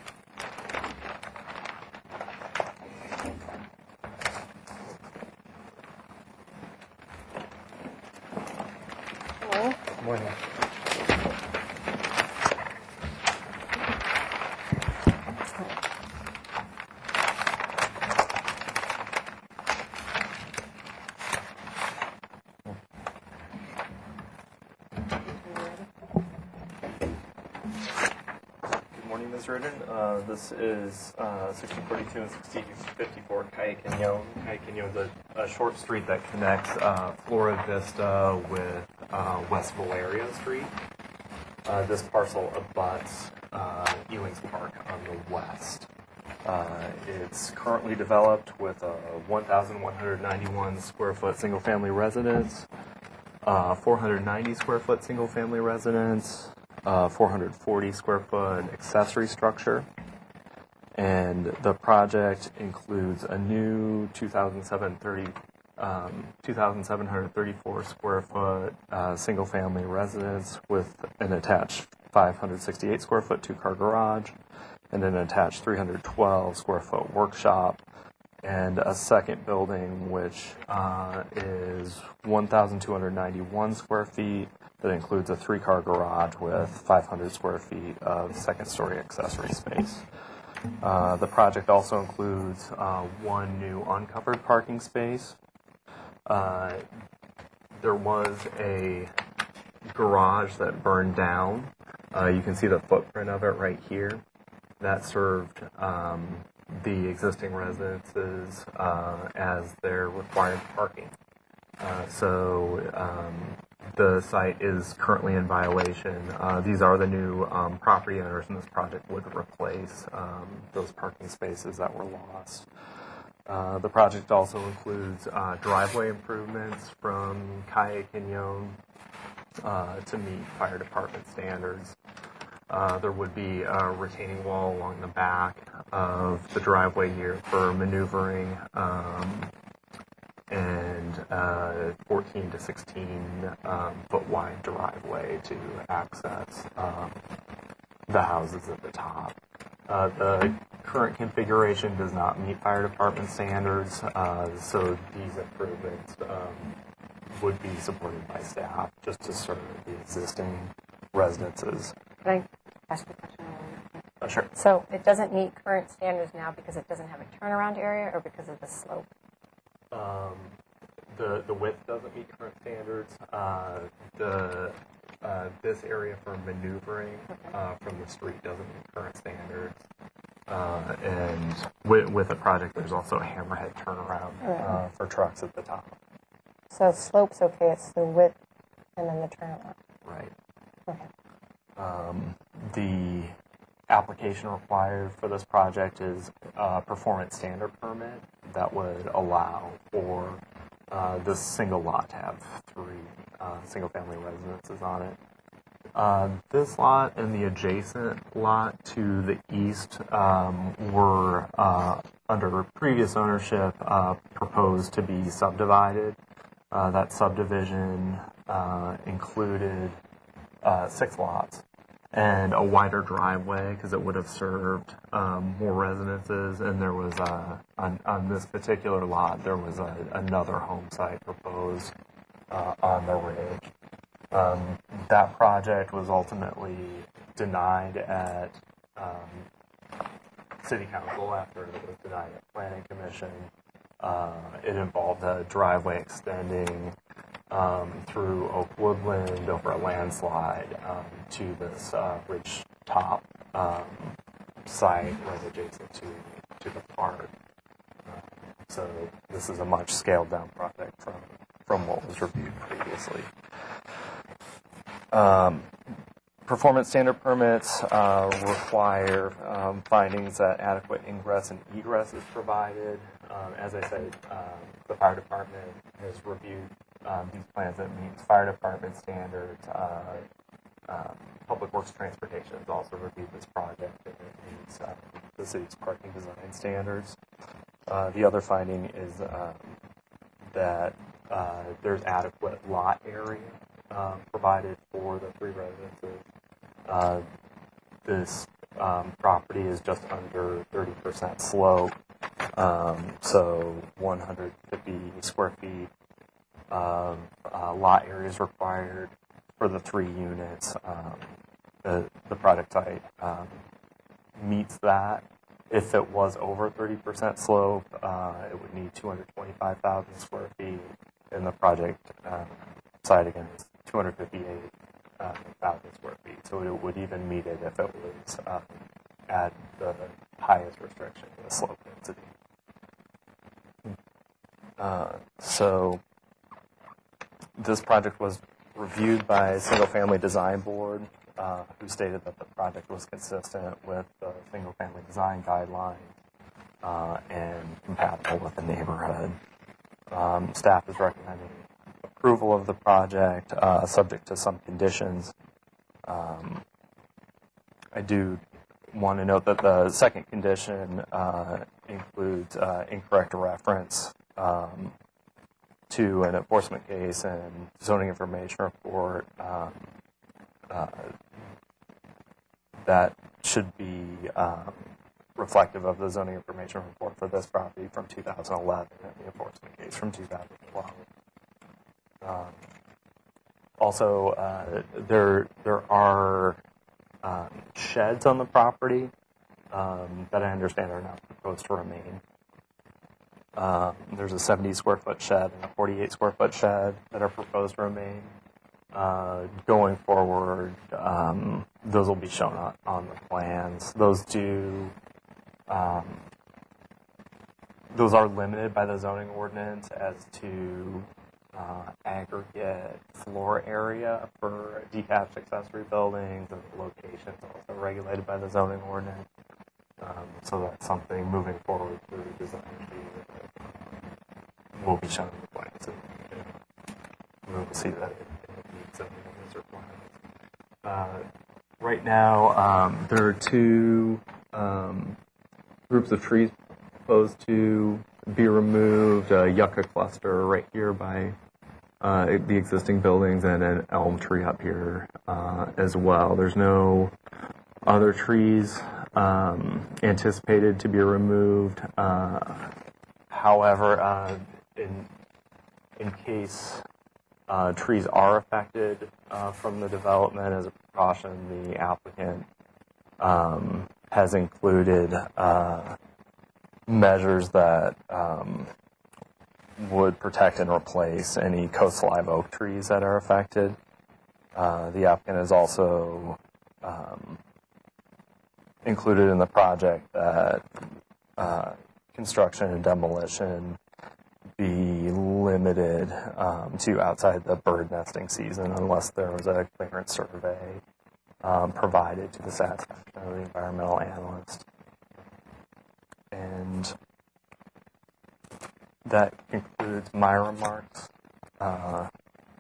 Good morning. Morning. Good morning, Miz Reardon. Uh, this is uh, sixteen forty-two and sixteen fifty-four Calle Canyon. Calle Canyon is a, a short street that connects uh, Flora Vista with uh, West Valeria Street. Uh, this parcel abuts uh, Ewing's Park on the west. Uh, it's currently developed with a one thousand one hundred ninety-one square foot single family residence, uh, four hundred ninety square foot single family residence, uh, four hundred forty square foot accessory structure. And the project includes a new two thousand seven hundred thirty-four square foot uh, single family residence with an attached five hundred sixty-eight square foot two car garage and an attached three hundred twelve square foot workshop, and a second building which uh, is one thousand two hundred ninety-one square feet that includes a three car garage with five hundred square feet of second story accessory space. Uh, the project also includes uh, one new uncovered parking space. Uh, there was a garage that burned down. Uh, you can see the footprint of it right here. That served um, the existing residences uh, as their required parking. Uh, so um, the site is currently in violation. Uh, these are the new um, property owners, and this project would replace um, those parking spaces that were lost. Uh, the project also includes uh, driveway improvements from Calle Canyon uh, to meet fire department standards. Uh, there would be a retaining wall along the back of the driveway here for maneuvering, um, and uh, fourteen to sixteen um, foot wide driveway to access um, the houses at the top. Uh, the current configuration does not meet fire department standards, uh, so these improvements um, would be supported by staff just to serve the existing residences. Can I ask a question? Uh, sure. So it doesn't meet current standards now because it doesn't have a turnaround area or because of the slope? Um, the the width doesn't meet current standards. Uh, the uh, this area for maneuvering uh, from the street doesn't meet current standards. Uh, and with, with the project, there's also a hammerhead turnaround uh, for trucks at the top. So slope's okay, it's the width and then the turnaround. Right. Okay. Um, the application required for this project is a performance standard permit that would allow for uh, this single lot to have three uh, single-family residences on it. Uh, this lot and the adjacent lot to the east um, were, uh, under previous ownership, uh, proposed to be subdivided. Uh, that subdivision uh, included uh, six lots and a wider driveway because it would have served um, more residences. And there was, a, on, on this particular lot, there was a, another home site proposed uh, on the ridge. Um, that project was ultimately denied at um, City Council after it was denied at Planning Commission. Uh, it involved a driveway extending um, through Oak Woodland over a landslide um, to this uh, ridge top um, site right adjacent to to the park. Uh, so this is a much scaled down project from from what was reviewed previously. Um, performance standard permits uh, require um, findings that adequate ingress and egress is provided. Um, as I said, um, the fire department has reviewed um, these plans that meets fire department standards. Uh, um, Public Works Transportation has also reviewed this project and it meets uh, the city's parking design standards. Uh, the other finding is um, that uh, there's adequate lot area uh, provided for the three residences. Uh, this um, property is just under thirty percent slope, um, so one hundred fifty square feet of uh, lot area is required for the three units. Um, the, the project site um, meets that. If it was over thirty percent slope, uh, it would need two hundred twenty-five thousand square feet, and the project um, site again is two hundred fifty-eight thousand square feet. So it would even meet it if it was um, at the highest restriction, the slope density. Uh, so this project was reviewed by a single-family design board, uh, who stated that the project was consistent with the single-family design guidelines uh, and compatible with the neighborhood. Um, staff is recommending approval of the project, uh, subject to some conditions. Um, I do want to note that the second condition uh, includes uh, incorrect reference um, to an enforcement case and zoning information report. Um, uh, that should be um, reflective of the zoning information report for this property from two thousand eleven and the enforcement case from two thousand twelve. Um, also, uh, there there are um, sheds on the property um, that I understand are not proposed to remain. Um, there's a seventy square foot shed and a forty-eight square foot shed that are proposed to remain. Uh, going forward, um, those will be shown on, on the plans. Those do, um, those are limited by the zoning ordinance as to uh, aggregate floor area for detached accessory buildings, and the locations also regulated by the zoning ordinance. Um, so that's something moving forward through design review that will be shown in the plans, and, and we'll see that it, it meets zoning ordinance requirements. Uh, right now, um, there are two um, groups of trees proposed to be removed. A yucca cluster right here by uh, the existing buildings, and an elm tree up here uh, as well. There's no other trees um, anticipated to be removed. Uh, however, uh, in in case uh, trees are affected uh, from the development, as a precaution, the applicant um, has included uh, measures that um, would protect and replace any coastal live oak trees that are affected. Uh, the applicant has also um, included in the project that uh, construction and demolition be limited um, to outside the bird nesting season unless there was a clearance survey um, provided to the satisfaction of the environmental analyst. And that concludes my remarks. Uh,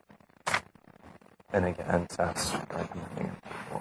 and again, staff's recommending approval.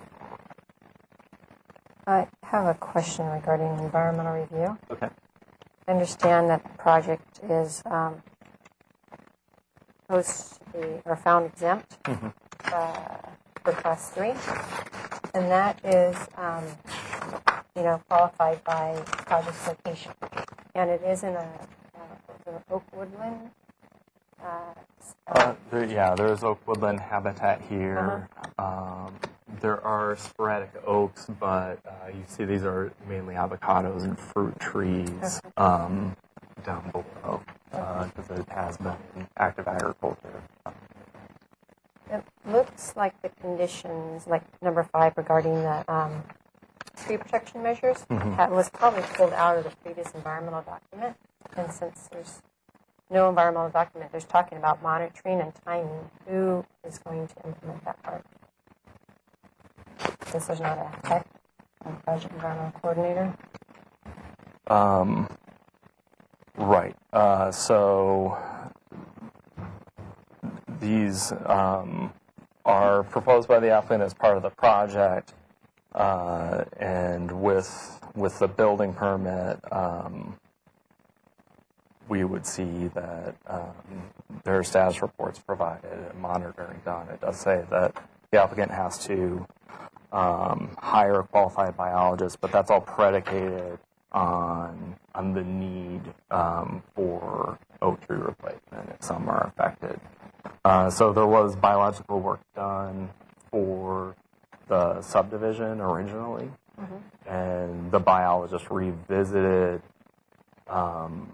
I have a question regarding environmental review. Okay. I understand that the project is um, supposed to be, or found exempt Mm-hmm. uh, for class three, and that is, um, you know, qualified by project location, and it is in a uh, an oak woodland. Uh, Uh, there, yeah, there's oak woodland habitat here. Um, there are sporadic oaks, but uh, you see these are mainly avocados and fruit trees um, down below because it has been active agriculture. It looks like the conditions, like number five regarding the um, tree protection measures, that was probably pulled out of the previous environmental document. And since there's no environmental document, there's talking about monitoring and timing. Who is going to implement that part? This is not a tech and project environmental coordinator. Um, right. Uh, so these um, are proposed by the applicant as part of the project, uh, and with with the building permit, um, we would see that um, there are status reports provided and monitoring done. It does say that the applicant has to um, hire a qualified biologist, but that's all predicated on on the need um, for oak tree replacement if some are affected. Uh, so there was biological work done for the subdivision originally, mm-hmm. and the biologist revisited um,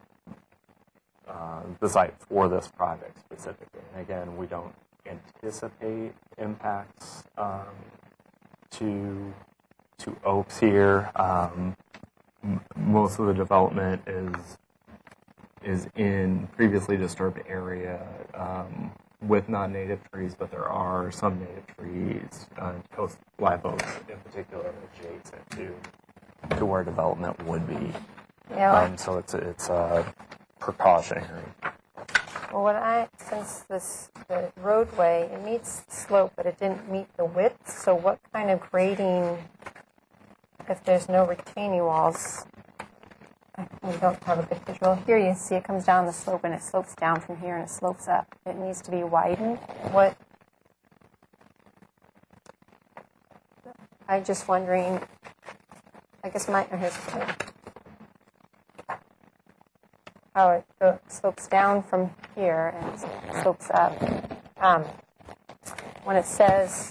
uh, the site for this project specifically. And again, we don't anticipate impacts um, to to oaks here. Um, m- most of the development is is in previously disturbed area um, with non-native trees, but there are some native trees, uh, coast live oaks in particular, adjacent to to where development would be. Yeah. Um, so it's it's uh, precautionary. Well, what I, since this, the roadway, it meets the slope, but it didn't meet the width, so what kind of grading, if there's no retaining walls, we don't have a good visual. Here you see it comes down the slope, and it slopes down from here, and it slopes up. It needs to be widened. What, I'm just wondering, I guess my, here's the how it go, slopes down from here and slopes up. Um, when it says,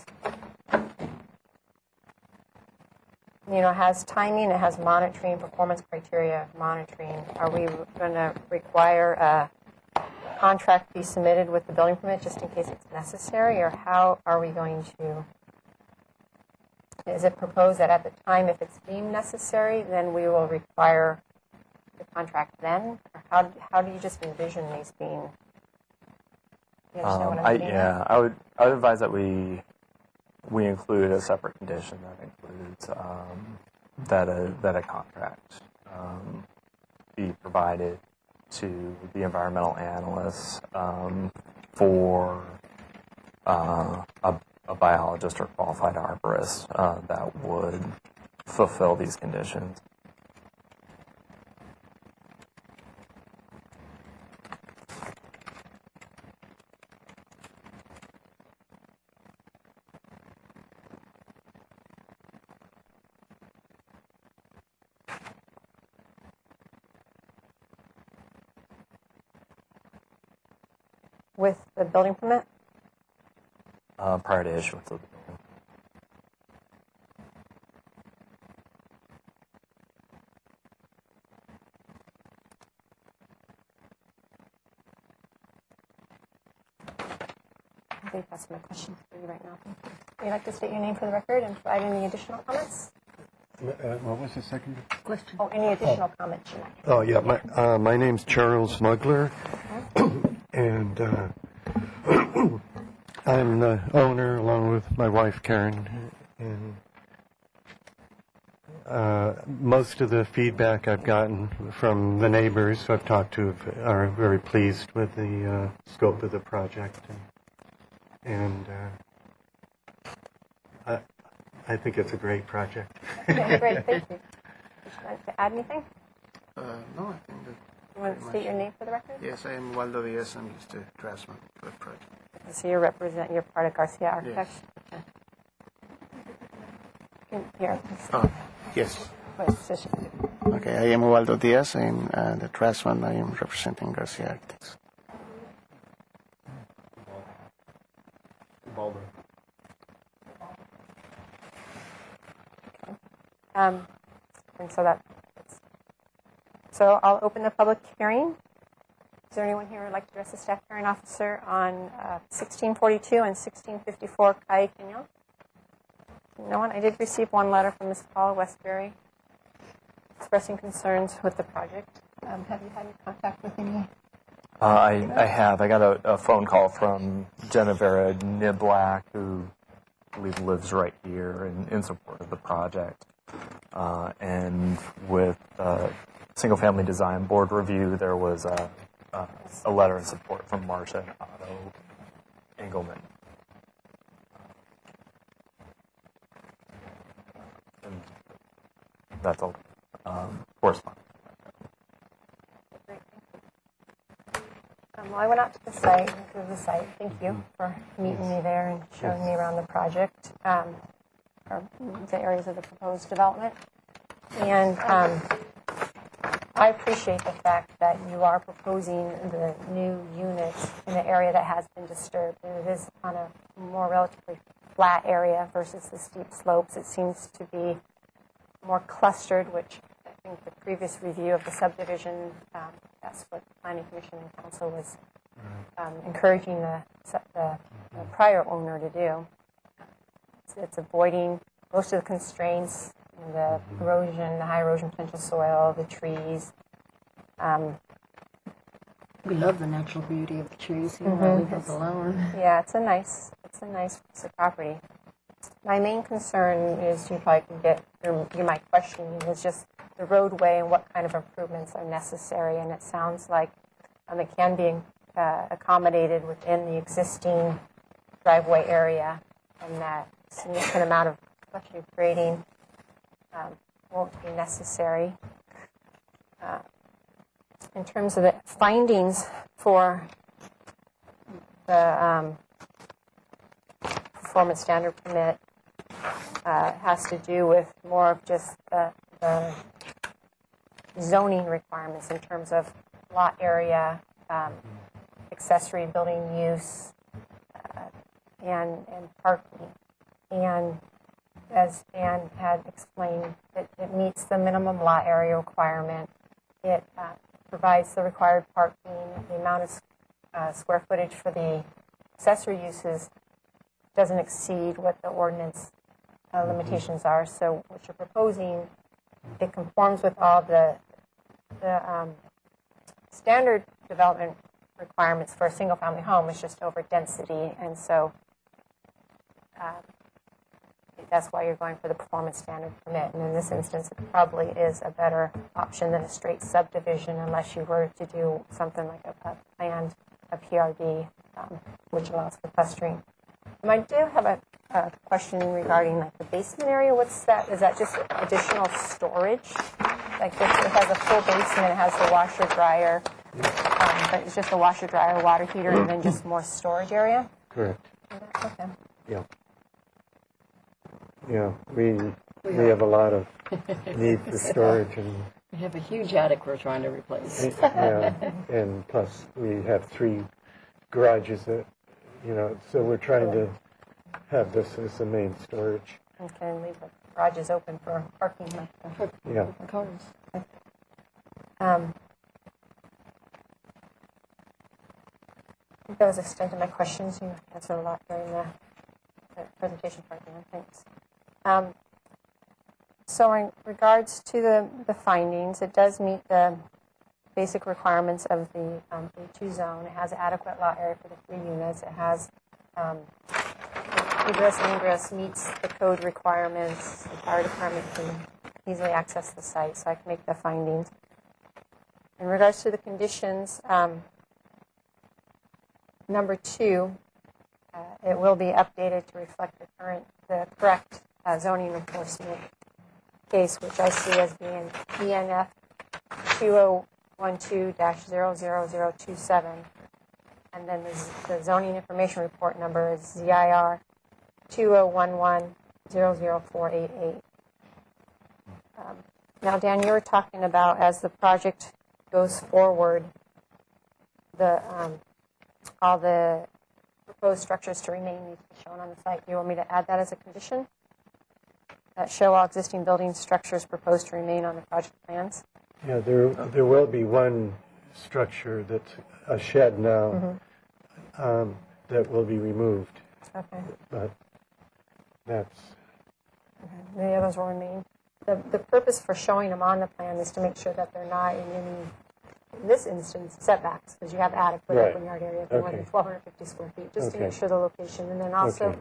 you know, has timing, it has monitoring, performance criteria monitoring, are we going to require a contract be submitted with the building permit just in case it's necessary, or how are we going to, is it proposed that at the time, if it's deemed necessary, then we will require the contract then? Or how, how do you just envision these being? You understand Um, what I'm I, getting yeah, at? I would I would advise that we we include a separate condition that includes um, that a that a contract um, be provided to the environmental analysts um, for uh, a, a biologist or qualified arborist uh, that would fulfill these conditions. With the building permit? Uh, prior to issuance of the building. I think that's my question for you right now. Thank you. Would you like to state your name for the record and provide any additional comments? Uh, what was the second? Question. Oh, any additional comments you might have? Oh, yeah. My, uh, my name's Charles Mugler, and uh, I'm the owner along with my wife, Karen. And uh, most of the feedback I've gotten from the neighbors who I've talked to are very pleased with the uh, scope of the project. And, and uh, I, I think it's a great project. Okay, great, thank you. Would you like to add anything? Uh, no, I think that. You want to very state much. your name for the record? Yes, I am Waldo Diaz. I'm just a draftsman for the project. So you represent, you're part of Garcia Architects? Yes. Okay. Here, please. Oh, yes. Please, just- Okay, I am Waldo Diaz. I'm uh, the draftsman. I am representing Garcia Architects. Um, and so that, so I'll open the public hearing. Is there anyone here who would like to address the staff hearing officer on uh, sixteen forty-two and sixteen fifty-four Calle Canyon? No one? I did receive one letter from Miz Paula Westbury expressing concerns with the project. Um, have you had any contact with any? Uh, I, I have. I got a, a phone call from Genevera Niblack, who believe lives right here in, in support of the project. Uh, and with uh, single-family design board review, there was a, a, a letter of support from Marcia and Otto Engelman. And that's all um, correspondence. Um, well, I went out to the site, to the site. Thank you for meeting me there and showing me around the project, um, or the areas of the proposed development. And um, I appreciate the fact that you are proposing the new units in the area that has been disturbed. And it is on a more relatively flat area versus the steep slopes. It seems to be more clustered, which I think the previous review of the subdivision, um, that's what the Planning Commission and Council was um, encouraging the, the, the prior owner to do. It's, it's avoiding most of the constraints, the erosion, the high erosion potential soil, the trees. Um, We love the natural beauty of the trees. You know, leave those alone. yeah, it's a nice, it's a nice piece of property. My main concern is, if I can get through my questioning, is just the roadway and what kind of improvements are necessary. And it sounds like um, it can be uh, accommodated within the existing driveway area, and that significant amount of especially grading um, won't be necessary. Uh, in terms of the findings for the um, performance standard permit, uh, has to do with more of just the, the zoning requirements in terms of lot area, um, accessory building use, uh, and, and parking. And as Dan had explained, it, it meets the minimum lot area requirement. It uh, provides the required parking, the amount of uh, square footage for the accessory uses doesn't exceed what the ordinance uh, limitations are. So what you're proposing, it conforms with all the, the um, standard development requirements for a single-family home. It's just over density, and so uh, that's why you're going for the performance standard permit. And in this instance, it probably is a better option than a straight subdivision, unless you were to do something like a, a planned a P R D, um, which allows for clustering. And I do have a, a question regarding like the basement area. What's that? Is that just additional storage? Like this, it has a full basement, it has the washer dryer, um, but it's just a washer dryer, water heater, and then just more storage area? Correct. Okay. Yeah. Yeah, we we have a lot of need for storage, and We have a huge attic we're trying to replace. yeah, and plus we have three garages that, you know, so we're trying to have this as the main storage. Okay, and leave the garages open for parking. Like the, Yeah. Cars. um, I think that was the extent of my questions. You answered a lot during the, the presentation part, Dan. Thanks. Um, so in regards to the, the findings, it does meet the basic requirements of the um, A two zone. It has adequate lot area for the three units. It has um, egress and ingress, meets the code requirements. The fire department can easily access the site, so I can make the findings. In regards to the conditions, um, number two, uh, it will be updated to reflect the current, the correct uh, zoning enforcement case, which I see as being E N F two oh one two dash zero zero zero two seven. And then the, the zoning information report number is Z I R two oh one one zero zero four eight eight. Um, now, Dan, you were talking about as the project goes forward, the um, all the proposed structures to remain need to be shown on the site. Do you want me to add that as a condition? That show all existing building structures proposed to remain on the project plans? Yeah, there there will be one structure that's a shed now Mm-hmm. um, that will be removed, Okay. but that's The others will remain. The, the purpose for showing them on the plan is to make sure that they're not in any, in this instance, setbacks, because you have adequate Right. open yard area for more than Okay. twelve fifty square feet, just to Okay. make sure the location. And then also, Okay.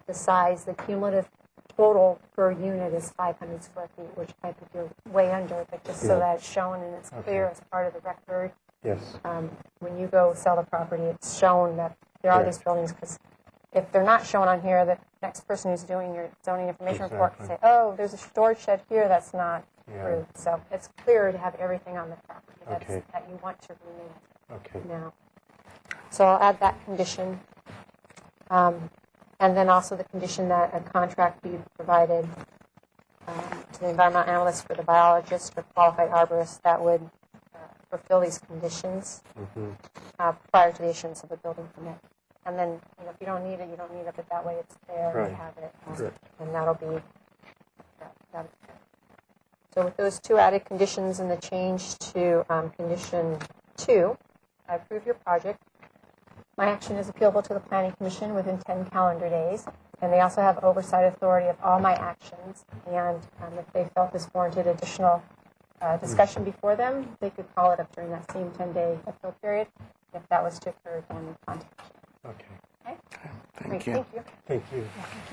the size, the cumulative total per unit is five hundred square feet, which I think you're way under, but just so Yeah. that it's shown and it's clear as part of the record. Yes. Um, when you go sell the property, it's shown that there are these Correct. buildings, because if they're not shown on here, the next person who's doing your zoning information report can say, Exactly. oh, there's a storage shed here that's not Yeah. approved. So it's clear to have everything on the property that's, Okay. that you want to remove Okay. now. So I'll add that condition. Um, and then also the condition that a contract be provided um, to the environmental analyst for the biologist or qualified arborist that would uh, fulfill these conditions Mm-hmm. uh, prior to the issuance of the building permit. And then, you know, if you don't need it, you don't need it, but that way it's there, Right. you have it, um, Correct. and that'll be. That, that'll be good. So with those two added conditions and the change to um, condition two, I approve your project. My action is appealable to the Planning Commission within ten calendar days, and they also have oversight authority of all my actions. And um, if they felt this warranted additional uh, discussion before them, they could call it up during that same ten-day appeal period. If that was to occur, then contact me. Okay. Okay? Thank Great, you. Thank you. Thank you.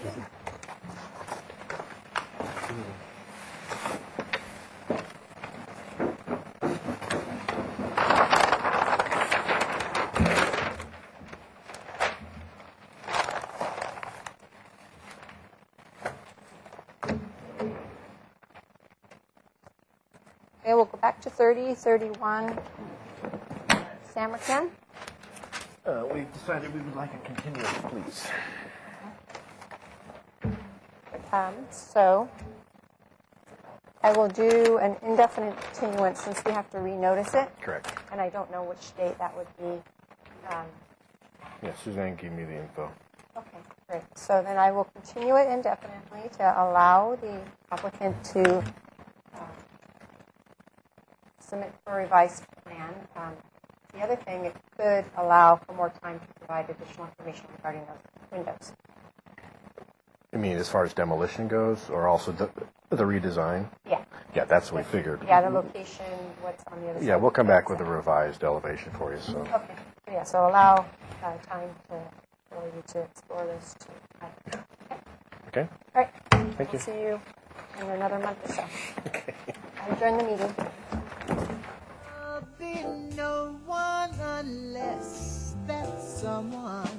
Okay, we'll go back to thirty thirty-one Samarkand. Uh, we've decided we would like a continuance, please. Um, so I will do an indefinite continuance since we have to renotice it, Correct. and I don't know which date that would be. Um, Yeah, Suzanne gave me the info. okay, great. So then I will continue it indefinitely to allow the applicant to uh, submit for a revised plan. Um, the other thing, it could allow for more time to provide additional information regarding those windows. I mean, as far as demolition goes, or also the, the redesign? Yeah. Yeah, that's what we figured. Yeah, the location, what's on the other side. Yeah, we'll come back with a revised elevation for you, so. Okay. Yeah, so allow uh, time to, for you to explore those two. items. Okay. Okay? All right. Thank you. I'll see you in another month or so. I adjourn the meeting. There'll be no one unless that someone